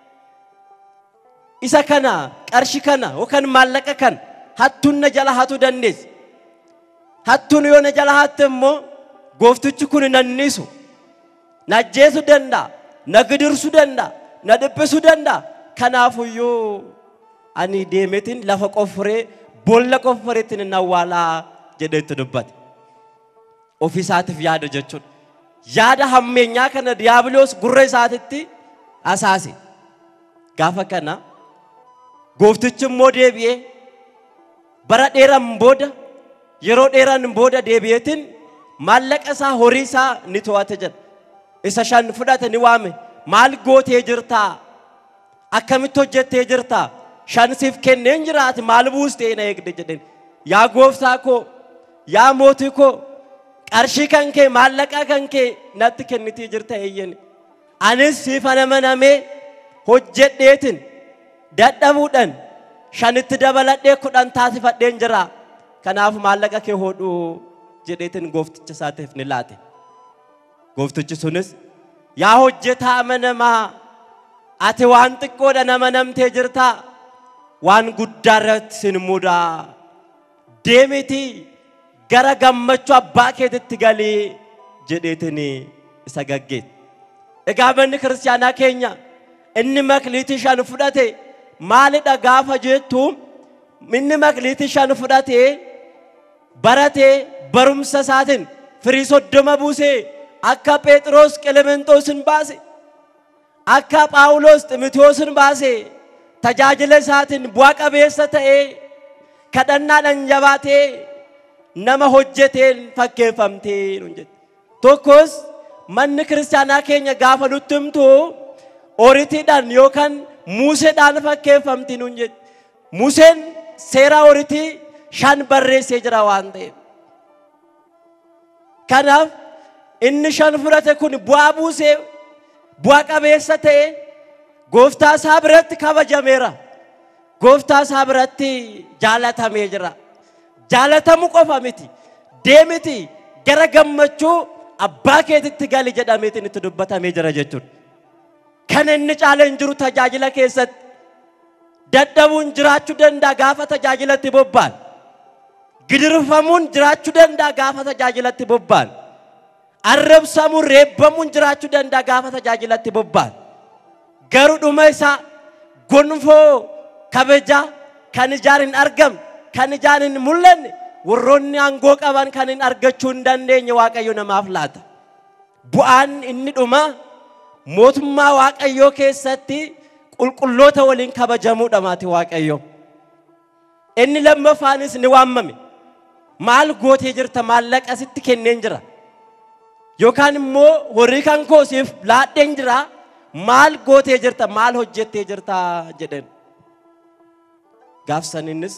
Speaker 10: isa kana qarshi kana yookaan maallaqa kan hattuun na jala hatu dandeessi hattuun yoo na jala hatte immoo gooftichi kun nannisu na ajjeesu danda'a na gidirsu danda'a na dhiphisu danda'a kanaafuyyuu ani deemeetiin lafa qofforee boolla qofforeetiin na awwaalaa jedheetti dubbate ofiisaatiif yaada jechuudha yaada hammeenyaa kana diiyaabiloos gurra isaatitti asaase gaafa kana gooftichi immoo deebi'ee bara dheeraan booda yeroo dheeraan booda deebi'eetiin maallaqa isaa horii isaa ni to'ate jedha isa 5 fudhate ni waame maal gootee jirtaa akkamitti hojjettee jirtaa 5 siif kenneen jiraati maal buustee na eegde jedheen yaa gooftaa koo yaa mootii koo qarshii kan kee maallaqa kan kee natti kennitii jirta eeyyani anis siif amanamee hojjedheetiin dadhabuudhaan 5 itti dabaladhee 10 taasifadheen jira kanaaf maallaqa kee hodhu jedheetiin goofticha isaatiif ni laate gooftichi sunis yaa hojjetaa amanamaa ati waan xiqqoodha nama namtee jirtaa waan guddaarratti sin mudaa deemitii gara gammachuu abbaa keetitti galii jedheetiin isa gaggeesse egaa manni kiristaanaa keenya inni makliitii shan fudhate maalidha gaafa jettu inni makliitii shan fudhate barate barumsa isaatiin firii 30 buusee akka Phexros Qelemenxoosin baase akka Phaawulos Ximotewoosin baase tajaajila isaatiin bu'aa qabeessa ta'ee kadhannaadhaan jabaatee nama hojjeteen fakkeeffamtee nuun jette. Tokkos manni kiristaanaa keenya gaafa nutti himtu oritiidhaan yookaan Museedhaan fakkeeffamti nuun jette. Museen seera oritii 5 barreessee jira waan ta'eef. Kanaaf inni 5 fudhate kun bu'aa buusee bu'aa qabeessa ta'ee gooftaa isaa biratti kabajameera. Gooftaa isaa biratti jaalatamee jira. Jaalatamu qofa miti. Deemiti gara gammachuu abbaa keetitti gali jedhameetiin itti dubbatamee jira jechuudha. Kan inni caalee hin jiru tajaajila keessatti dadhabuun jiraachuu danda'a gaafa tajaajilatti bobba'an. Gidirfamuun jiraachuu danda'a gaafa tajaajilatti bobba'an. Arrabsamuun reebbamuun jiraachuu danda'a gaafa tajaajilatti bobba'an. Garuu dhuma isaa gonfoo kabaja kan ijaan hin argamne kan ijaan hin mul'anne warroonni aangoo qaban kan hin argachuu hin dandeenye Waaqayyo namaaf laata. Bu'aan inni dhuma mootummaa Waaqayyoo keessatti qulqulloota waliin kabajamuudha maati Waaqayyo. Inni lammaffaanis ni waammame. Maal gootee jirta maallaqa sitti kenneen jira. Yookaan immoo horii kan koosiif laadheen jira. Maal gootee jirta maal hojjettee jirta jedheen. Gaafsan innis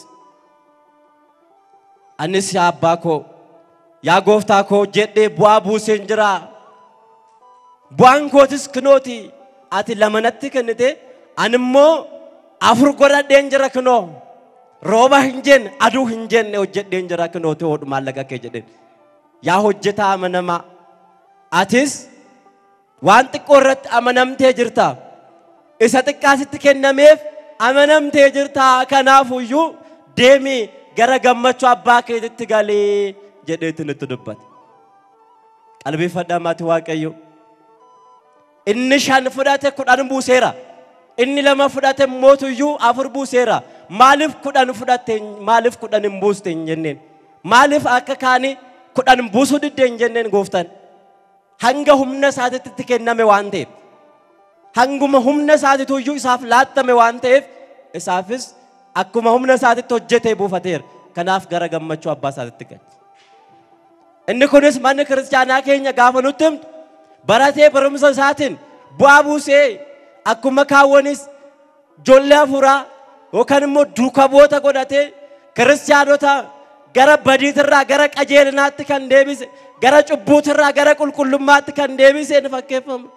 Speaker 10: anis yaa abbaa koo yaa gooftaa koo jedhee bu'aa buuseen jira. Bu'aan kootis kinooti ati lamanatti kennite ani immoo 4 godhadheen jira kinoo. Rooba hin jenne aduu hin jenne hojjedheen jira kinooti hodhu maallaqa kee jedheen. Yaa hojjetaa amanamaa atis waan xiqqoo irratti amanamtee jirta. Isa xiqqaasitti kennameef amanamtee jirta. Kanaafuyyuu deemii gara gammachuu abbaa keetitti galee jedheetiin itti dubbate. Qalbeeffadhaa maatii Waaqayyo. Inni 5 fudhate 10 buuseera. Inni 2 fudhate mootuyyuu 4 buuseera. Maaliif 10 fudhatte maaliif 10 hin buuste hin jenneen. Maaliif akka kaanii 10 buusuu diddeen jenneen gooftaan. Hanga humna isaatitti kenname waan ta'eef. Hanguma humna isaatiitu isaaf laattame waan ta'eef isaafis akkuma humna isaatiitti hojjetee buufateera. Kanaaf gara gammachuu abbaa isaatiitti galte. Inni kunis manni kiristaanaa keenya gaafa nutti himtu baratee barumsa isaatiin bu'aa buusee akkuma kaawwanis ijoollee hafuuraa yookaan immoo duuka bu'oota godhatee kiristaanota gara badiitirraa gara qajeelinaatti kan deebise gara cubbuutirraa gara qulqullummaatti kan deebise ni fakkeeffama.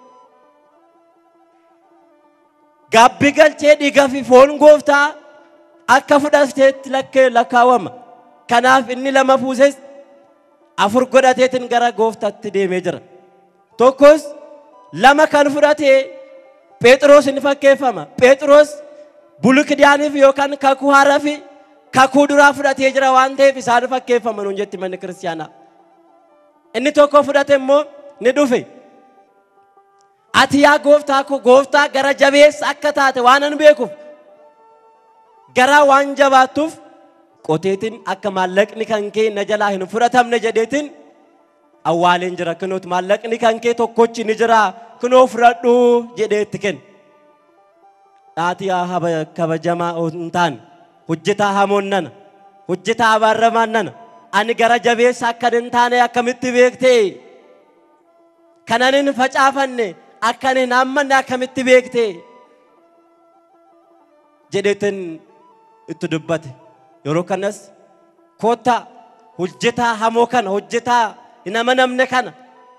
Speaker 10: Gaabbii galchee dhiigaa fi foon gooftaa akka fudhateetti lakkaawama. Kanaaf inni 2 fuuses 4 godhateetiin gara gooftaatti deemee jira. Tokkos 2 kan fudhatee Phexros ni fakkeeffama. Phexros Buluy Kidaaniif yookaan kakuu haaraa fi kakuu duraa fudhatee jira waan ta'eef isaan fakkeeffama nuun jetti manni kiristaanaa. Inni tokko fudhate immoo ni dhufe. Ati yaa gooftaa koo gooftaa gara jabeessa akka taate waan an beekuuf garaa waan jabaattuuf qoteetiin akka maallaqni kan kee na jalaa hin fudhatamne jedheetiin awwaaleen jira kinoot maallaqni kan kee tokkochi ni jira kinoo fudhadhu jedheetti kenna. Dhaati yaa kabajamaa hin taane hojjetaa hamoon nana hojjetaa abaaramaan nana ani gara jabeessa akka hin taane akkamitti beektee kanan hin facaafanne akkan hin hammanne akkamitti beektee jedheetiin itti dubbate. Yeroo kanas koottaa hojjetaa hamoo kana hojjetaa hin amanamne kana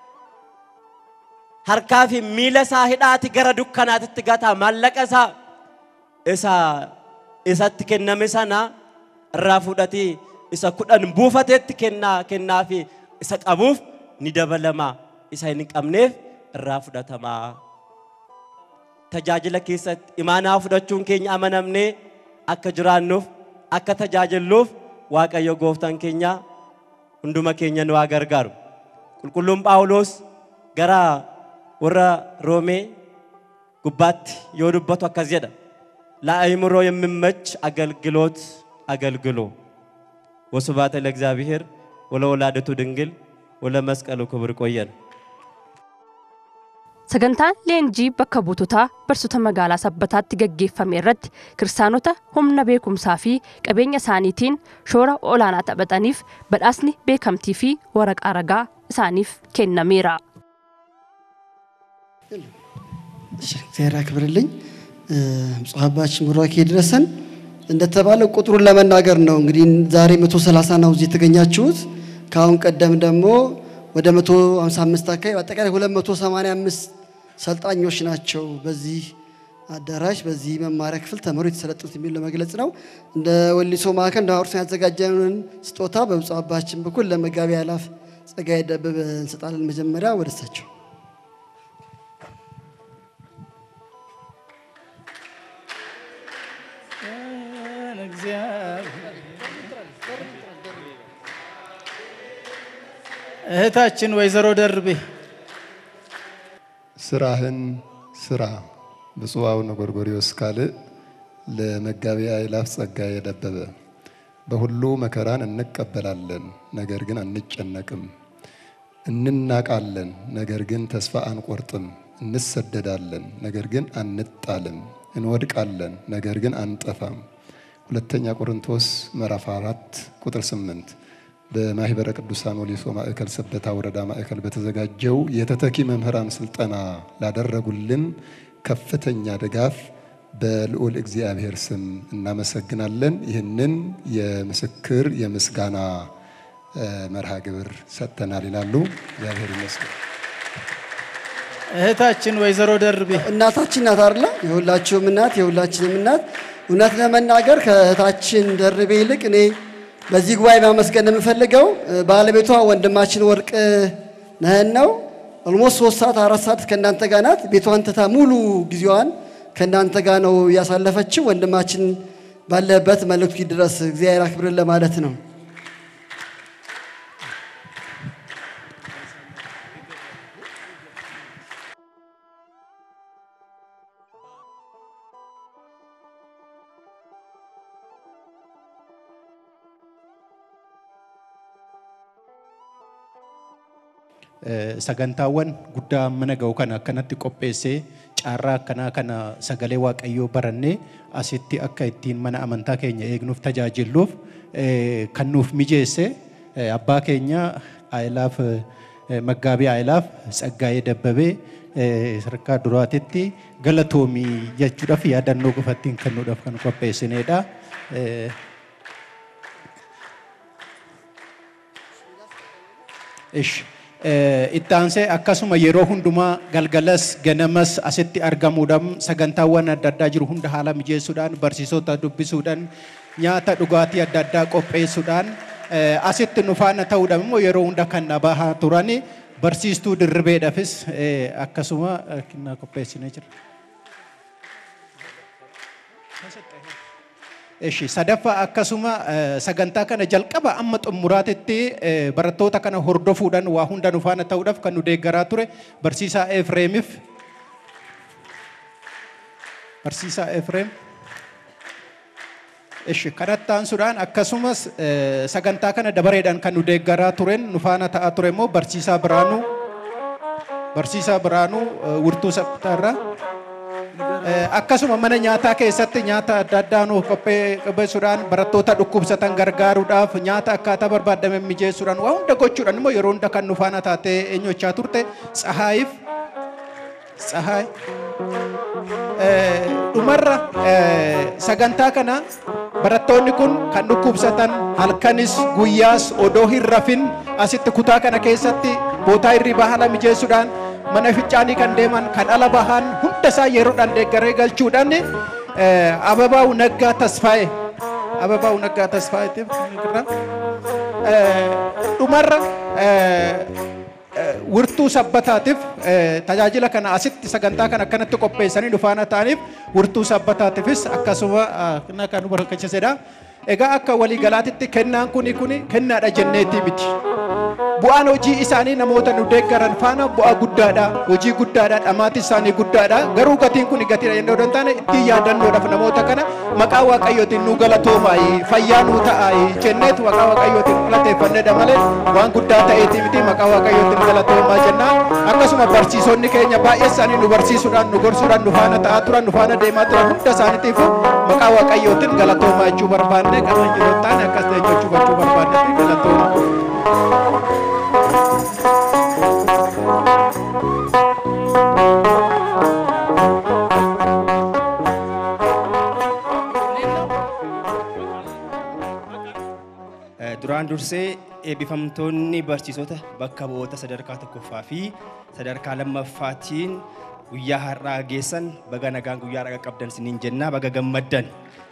Speaker 10: harkaa fi miila isaa hidhaati gara dukkanaatitti gataa maallaqa isaa isatti kenname sana irraa fudhatee isa 10 buufateetti kennaa fi isa qabuuf ni dabalama isa hin qabneef irraa fudhatama. Tajaajila keessatti imaanaa fudhachuun keenya amanamnee akka jiraannuuf akka tajaajilluuf Waaqayyo gooftaan keenya hunduma keenya nu gargaaru. Qulqulluun Phaawulos gara warra Roomee gubbaatti yoo dubbatu akkas jedha ለአእምሮ የሚመች አገልግሎት አገልግሎ ወስብሐት ለእግዚአብሔር ወለወላዲቱ ድንግል ወለመስቀሉ ክቡር ቆየን
Speaker 3: sagantaan leenjii bakka buutotaa barsoota magaalaa sabbataatti gaggeeffame irratti kiristaanota humna beekumsaa fi qabeenya isaaniitiin shoora olaanaa taphataniif badhaasni beekamtii fi waraqaa ragaa isaaniif kennameera.
Speaker 11: እግዚአብሔር ያክብርልኝ ጻባችን ብሩክ ይድረሰን እንደተባለው ቁጥሩን ለመናገር ነው እንግዲህ ዛሬ 130 ነው እዚህ የተገኛችሁት ካሁን ቀደም ደግሞ ወደ 155 አካባቢ አጠቃላይ 285 ሰልጣኞች ናቸው በዚህ አዳራሽ በዚህ መማሪያ ክፍል ተመሩ የተሰለጡት የሚል ለመግለጽ ነው እንደ ወሊሶ ማከን ዳውርስ ያዘጋጀነውን ስጦታ በጻባችን በኩል ለመጋቢ አላፍ ጸጋዬ ደበበ እንሰጣለን መጀመሪያ ወደሳቸው
Speaker 12: እህታችን ወይዘሮ ደርቤ
Speaker 1: ስራህን ስራ ብፁዕ አቡነ ጎርጎርዮስ ካለ ለመጋቢ አእላፍ ጸጋዬ ደበበ በሁሉ መከራን እንቀበላለን ነገር ግን አንጨነቅም እንናቃለን ነገር ግን ተስፋ አንቆርጥም እንሰደዳለን ነገር ግን አንጣልም እንወድቃለን ነገር ግን አንጠፋም ሁለተኛ ቆሮንቶስ ምዕራፍ 4 ቁጥር 8 በማህበረ ቅዱሳን ወሊሶ ማዕከል ሰበታ ወረዳ ማዕከል በተዘጋጀው የተተኪ መምህራን ስልጠና ላደረጉልን ከፍተኛ ድጋፍ በልዑል እግዚአብሔር ስም እናመሰግናለን ይህንን የምስክር የምስጋና መርሃ ግብር ሰጥተናል ይላሉ እግዚአብሔር ይመስገን
Speaker 12: እህታችን ወይዘሮ ደርቤ
Speaker 11: እናታችን ናት አይደል የሁላችሁም እናት የሁላችንም እናት እውነት ለመናገር ከእህታችን ደርቤ ይልቅ እኔ በዚህ ጉባኤ ማመስገን የምፈልገው ባለቤቷ ወንድማችን ወርቅ ነህነው ኦልሞስት 3 ሰዓት 4 ሰዓት ከእናንተ ጋር ናት ቤቷን ተታ ሙሉ ጊዜዋን ከእናንተ ጋር ነው ያሳለፈችው ወንድማችን ባለበት መልእክቱ ይድረስ እግዚአብሔር አክብርን ለማለት ነው
Speaker 12: sagantaawwan guddaa mana ga'u kana akkanatti qopheessee caarraa akkanaa kana sagalee waaqayyoo barannee asitti akka ittiin mana amantaa keenya eegnuuf tajaajiluuf kan nuuf mijeesse abbaa keenya Ayilaaf Maggaabii Ayilaaf Tsaggaayee Dabbabee sarkaa duraatitti galatoomii jechuudhaaf yaadannoo qofattiin kennuudhaaf kan qopheessineedha. ittaansee akkasuma yeroo hundumaa galgalas ganamas asitti argamuudhaan sagantaawwan adda addaa jiru hunda haala mijeessuudhaan barsiisota dubbisuudhaan nyaata dhugaatii adda addaa qopheessuudhaan asitti nu faana ta'uudhaan immoo yeroo hunda kan bahaa turani barsiistuu dirribeedhaafis akkasuma kennaa qopheessinee jira. Eshi sadafa akkasuma sagantaa kana jalqaba amma xumuraatitti barattoota kana hordofuudhaan waa hunda nu faana ta'uudhaaf kan nu deeggaraa ture barsiisaa Efreemiif barsiisaa Efreem eshi kanattaan sudaan akkasumas sagantaa kana dabareedhaan kan nu deeggaraa turen nu faana ta'aa ture immoo barsiisaa Biraanuu Wurtuu Sabtaarraa akkasuma mana nyaataa keessatti nyaata adda addaa nuuf qopheessuudhaan barattoota dhukkubsatan gargaaruudhaaf nyaata akkaataa barbaadame mijeessuudhaan waa hunda gochuudhaan immoo yeroo hunda kan nu faana taatee eenyochaa turte Tsahaay dhumarra sagantaa kana barattoonni kun kan dhukkubsatan halkanis guyyaas odoo hin rafin asitti kutaa kana keessatti bootaa hirribaa haala mijeessuudhaan mana ficcaanii kan deeman kan ala bahan hunda isaa yeroodhaan deeggaree galchuudhaan Ababaw Naggaa Tasfaayeetiif dhumarra Wurtuu Sabbataatiif tajaajila kana asitti sagantaa kana akkanatti qopheessanii dhufaana ta'aniif Wurtuu Sabbataatiifis akkasuma kan barbaachisuudha. Egaa akka walii galaatitti kennaan kuni kennaadha jenneetii miti. bu'aan hojii isaanii namoota nu deeggaran faana bu'aa guddaadha. Hojii guddaadha. Dhamaati isaanii guddaadha. Garuu gatiin kun gatiidha jennee odoo hin taane ittiin yaadannoodhaaf namoota kana maqaa waaqayyootiin nu galatoomaa fayyaa nu ta'aa jenneetu maqaa waaqayyootiin galateeffannedha malee waan guddaa ta'eeti miti maqaa waaqayyootiin galatoomaa jenna. Akkasuma barsiisonni keenya baay'ee isaanii nu barsiisuudhaan nu gorsuudhaan nu faana ta'aa turan nu faana deemaa turan hunda isaaniitiif maqaa waaqayyootiin galatoomaa jechuu barbaanne qaban yeroo taane akkas ta'e jechuu barbaanne galatoomaa.
Speaker 5: Duraan dursee eebbifamtoonni barsiisota bakka bu'oota sadarkaa tokkoffaa fi sadarkaa lammaffaatiin guyyaa har'aa geessan baga nagaan guyyaa har'aa qabdan siniin jennaa baga gammaddan.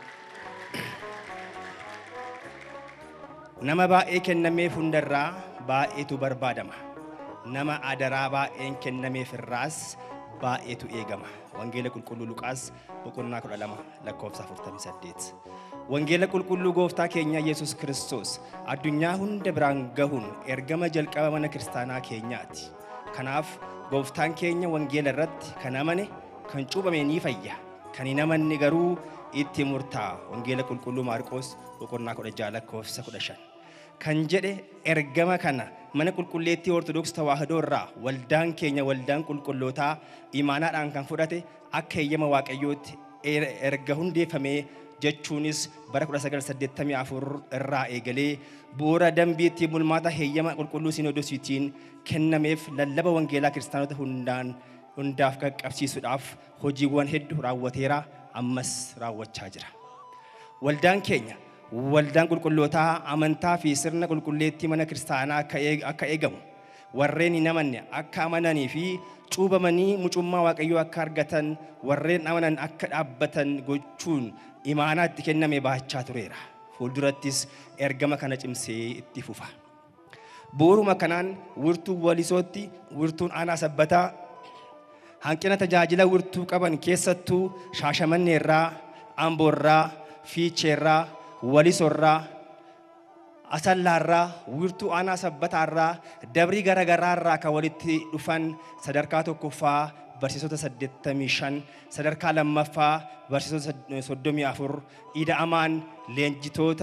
Speaker 5: Nama baay'ee kennameef hundarraa baay'eetu barbaadama. Nama adaraa baay'een kennameef irraas baay'eetu eegama. Wangeela qulqulluu Luqaas boqonnaa 12 lakkoofsa 48. Wangeela qulqulluu gooftaa keenya Yesus Kiristoos addunyaa hunda biraan gahuun ergama jalqaba mana kiristaanaa keenyaati. Kanaaf gooftaan keenya wangeela irratti kan amane kan cuubame ni fayya. Kan hin amanne garuu itti murtaa'a. Wangeela qulqulluu Maarqoos boqonnaa 16 lakkoofsa 15. Kan jedhe ergama kana mana qulqulleettii Ortodoksii Tawaahidoo irraa waldaan keenya waldaan qulqullootaa imaanaadhaan kan fudhate akka heeyyama Waaqayyootti erga hundeeffamee jechuunis bara 1984 irraa eegalee bu'uura dambiitti bulmaata heeyyama qulqulluu Sinoodosiitiin kennameef lallaba wangeelaa kiristaanota hundaaf qaqqabsiisuudhaaf hojiiwwan hedduu raawwateera ammas raawwachaa jira. Waldaan keenya waldaan qulqullootaa amantaa fi sirna qulqulleettii mana kiristaanaa akka eegamu warreen hin amanne akka amananii fi cuubamanii mucummaa Waaqayyoo akka argatan warreen amanan akka dhaabbatan gochuun imaanaa itti kenname baachaa tureera. Fuuldurattis ergama kana cimsee itti fufa. Bu'uuruma kanaan wirtuu walisootti wirtuun aanaa sabbataa hanqina tajaajila wirtuu qaban keessattuu Shaashamanneerraa, Amboorraa, Fiicheerraa, Walisorraa, Asallaarraa, wirtuu aanaa sabbataarraa, dabrii garagaraarraa kan walitti dhufan sadarkaa tokkoffaa barsiisota 85, sadarkaa lammaffaa barsiisota 34, ida'amaan leenjitoota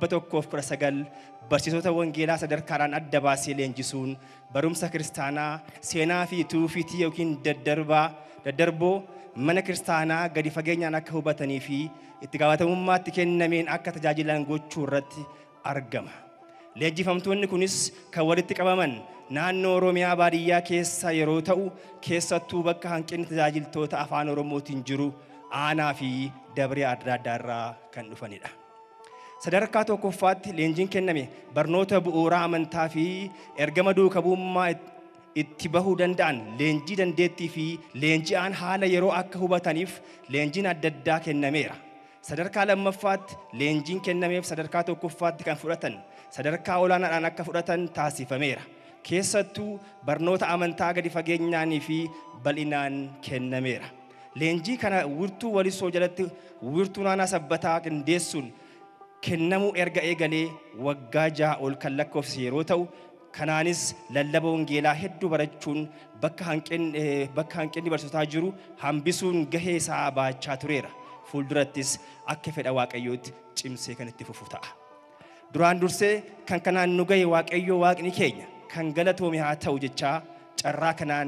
Speaker 5: 119, barsiisota wangeelaa sadarkaadhaan adda baasee leenjisuun barumsa kiristaanaa seenaa fi tuufiitii yookiin daddarboo mana kiristaanaa gadi fageenyaan akka hubatanii fi itti gaafatamummaatti kennameen akka tajaajilan gochuu irratti argama. Leenjifamtoonni kunis kan walitti qabaman naannoo Oromiyaa baadiyyaa keessa yeroo ta'u keessattuu bakka hanqinni tajaajiltoota afaan Oromootiin jiru aanaa fi dabrii adda addaarraa kan dhufanidha. Sadarkaa tokkoffaatti leenjiin kenname barnoota bu'uuraa amantaa fi ergama duukaa bu'ummaa itti bahuu danda'an leenjii dandeettii fi leenji'aan haala yeroo akka hubataniif leenjiin adda addaa kennameera. Sadarkaa lamaffaatti leenjiin kennameef sadarkaa tokkoffaatti kan fudhatan sadarkaa olaanaadhaan akka fudhatan taasifameera. Keessattuu barnoota amantaa gadi fageenyaanii fi bal'inaan kennameera. Leenjii kana wirtuu walisoo jalatti wirtuu naannaa sabbataa qindeessuun kennamuu erga eegalee waggaa 6 ol kan lakkoofse yeroo ta'u kanaanis lallaba wangeelaa hedduu barachuun bakka hanqinni barsiisotaa jiru hambisuun gahee isaa baachaa tureera. Fuuldurattis akka fedha Waaqayyootti cimsee kan itti fufu ta'a. Duraan dursee kan kanaan nu gahe Waaqayyoo Waaqni keenya kan galatoome haa ta'u jechaa carraa kanaan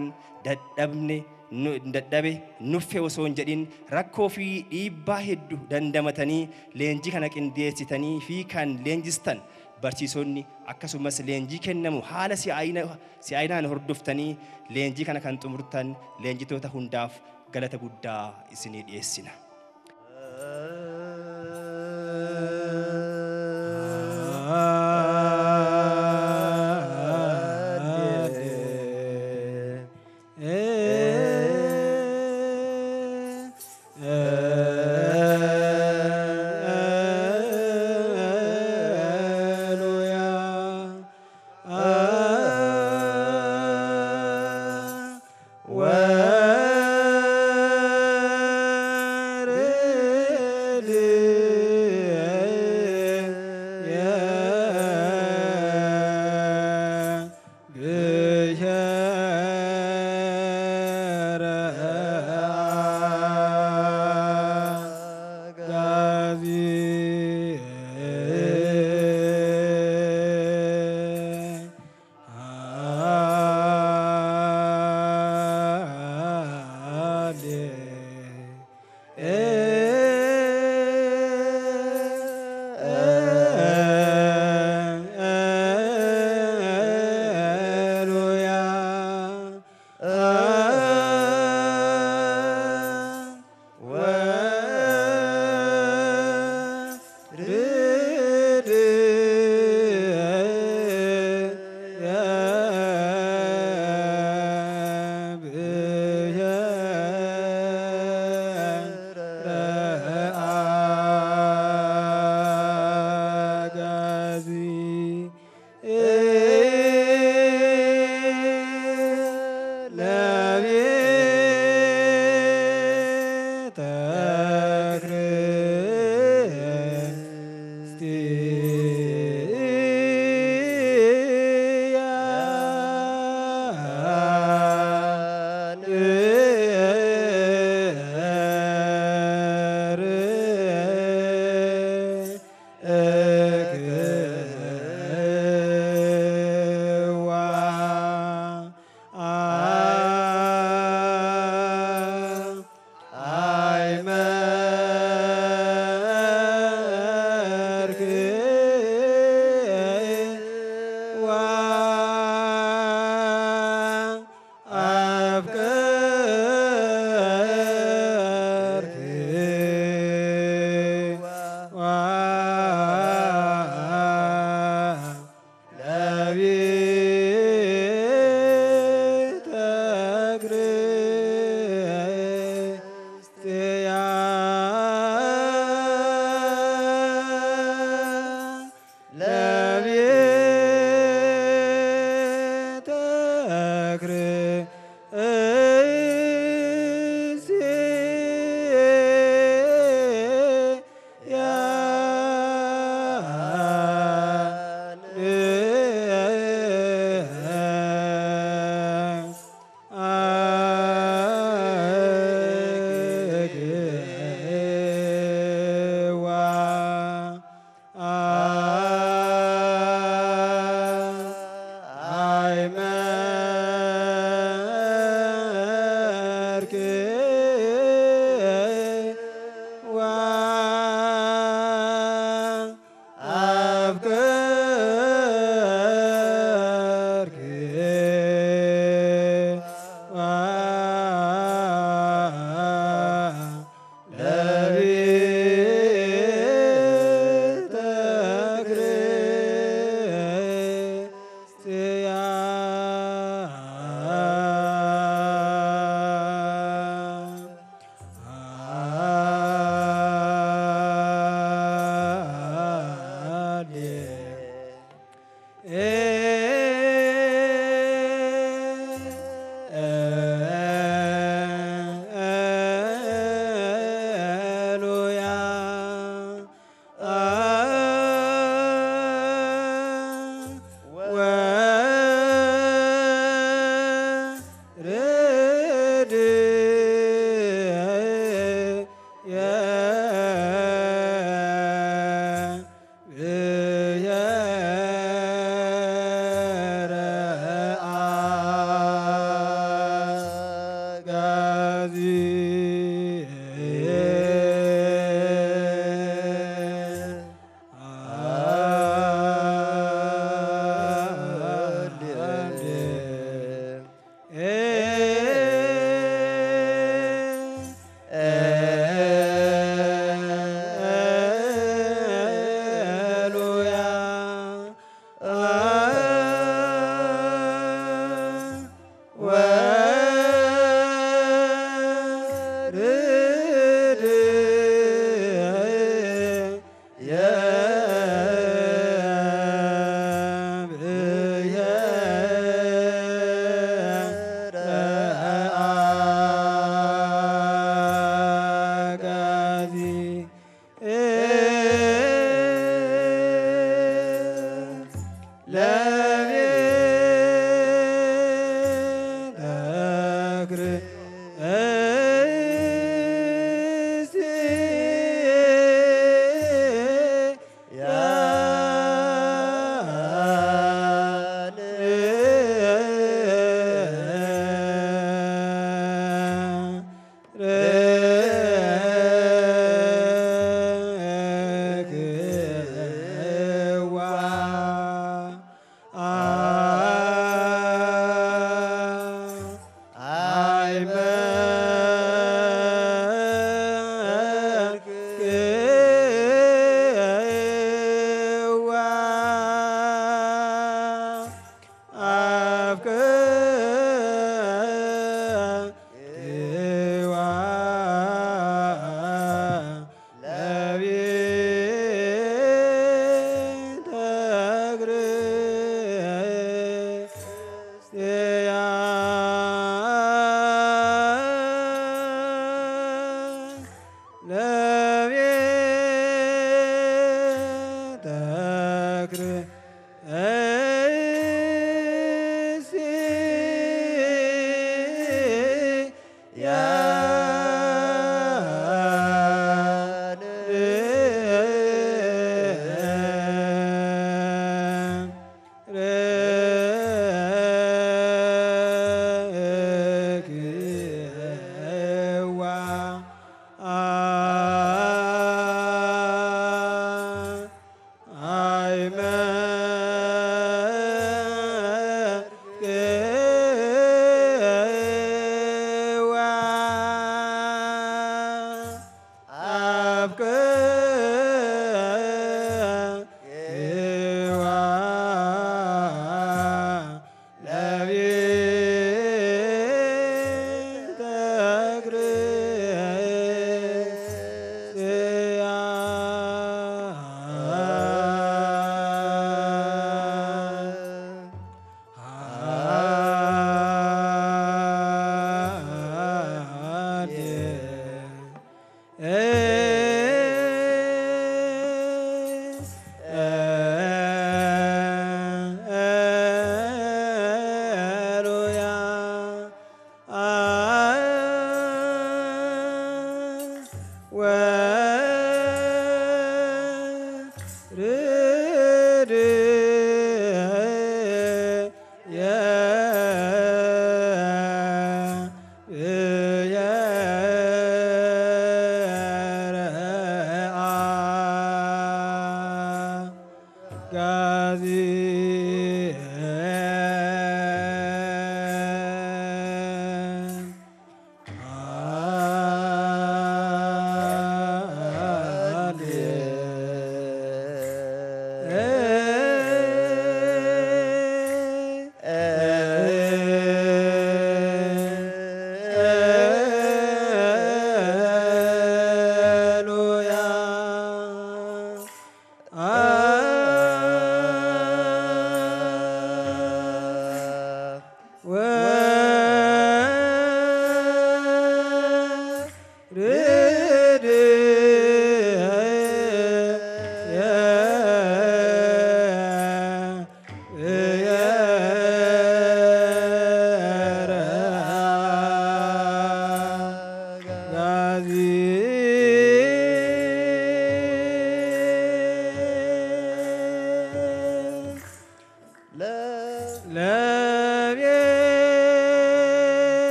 Speaker 5: dadhabe nuffee osoo hin jedhin rakkoo fi dhiibbaa hedduu dandamatanii leenjii kana qindeessitanii fi kan leenjistan barsiisonni akkasumas leenjii kennamu haala si'aayinaan hordoftanii leenjii kana kan xumurtan leenjitoota hundaaf galata guddaa isinii dhiyeessina.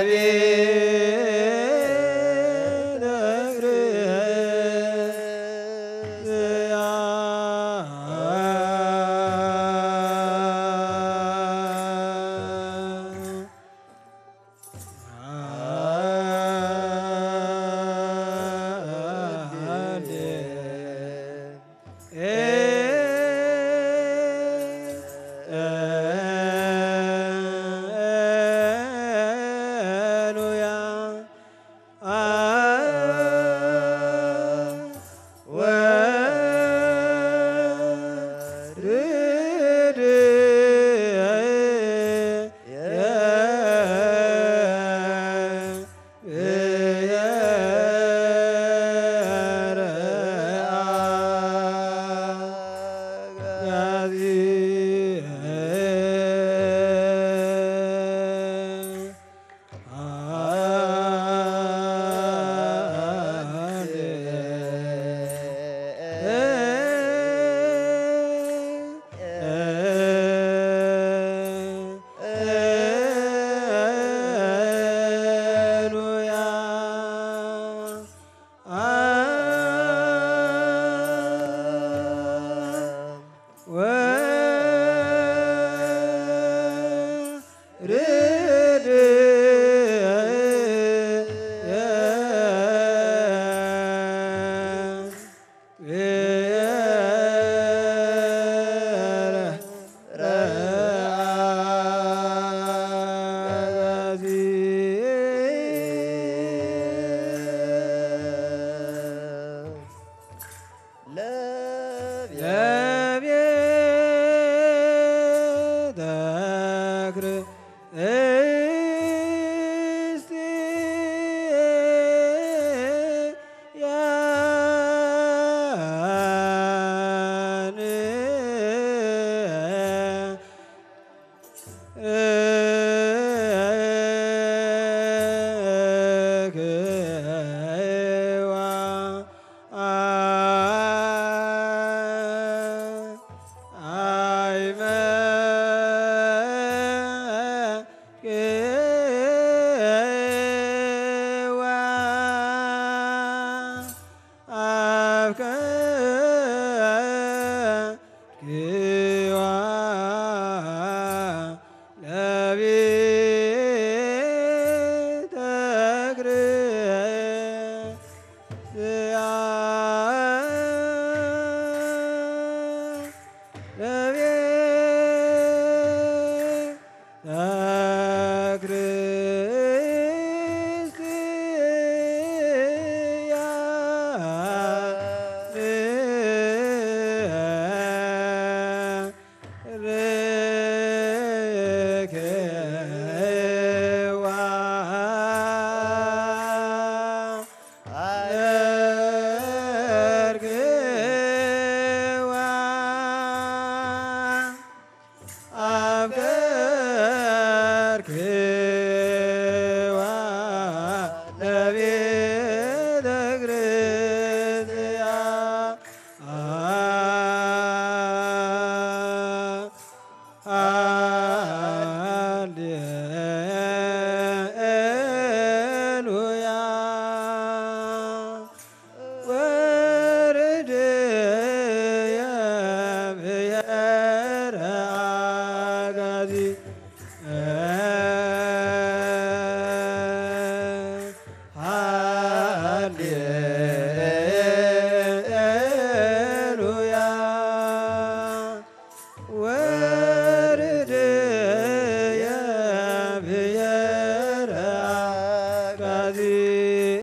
Speaker 13: Re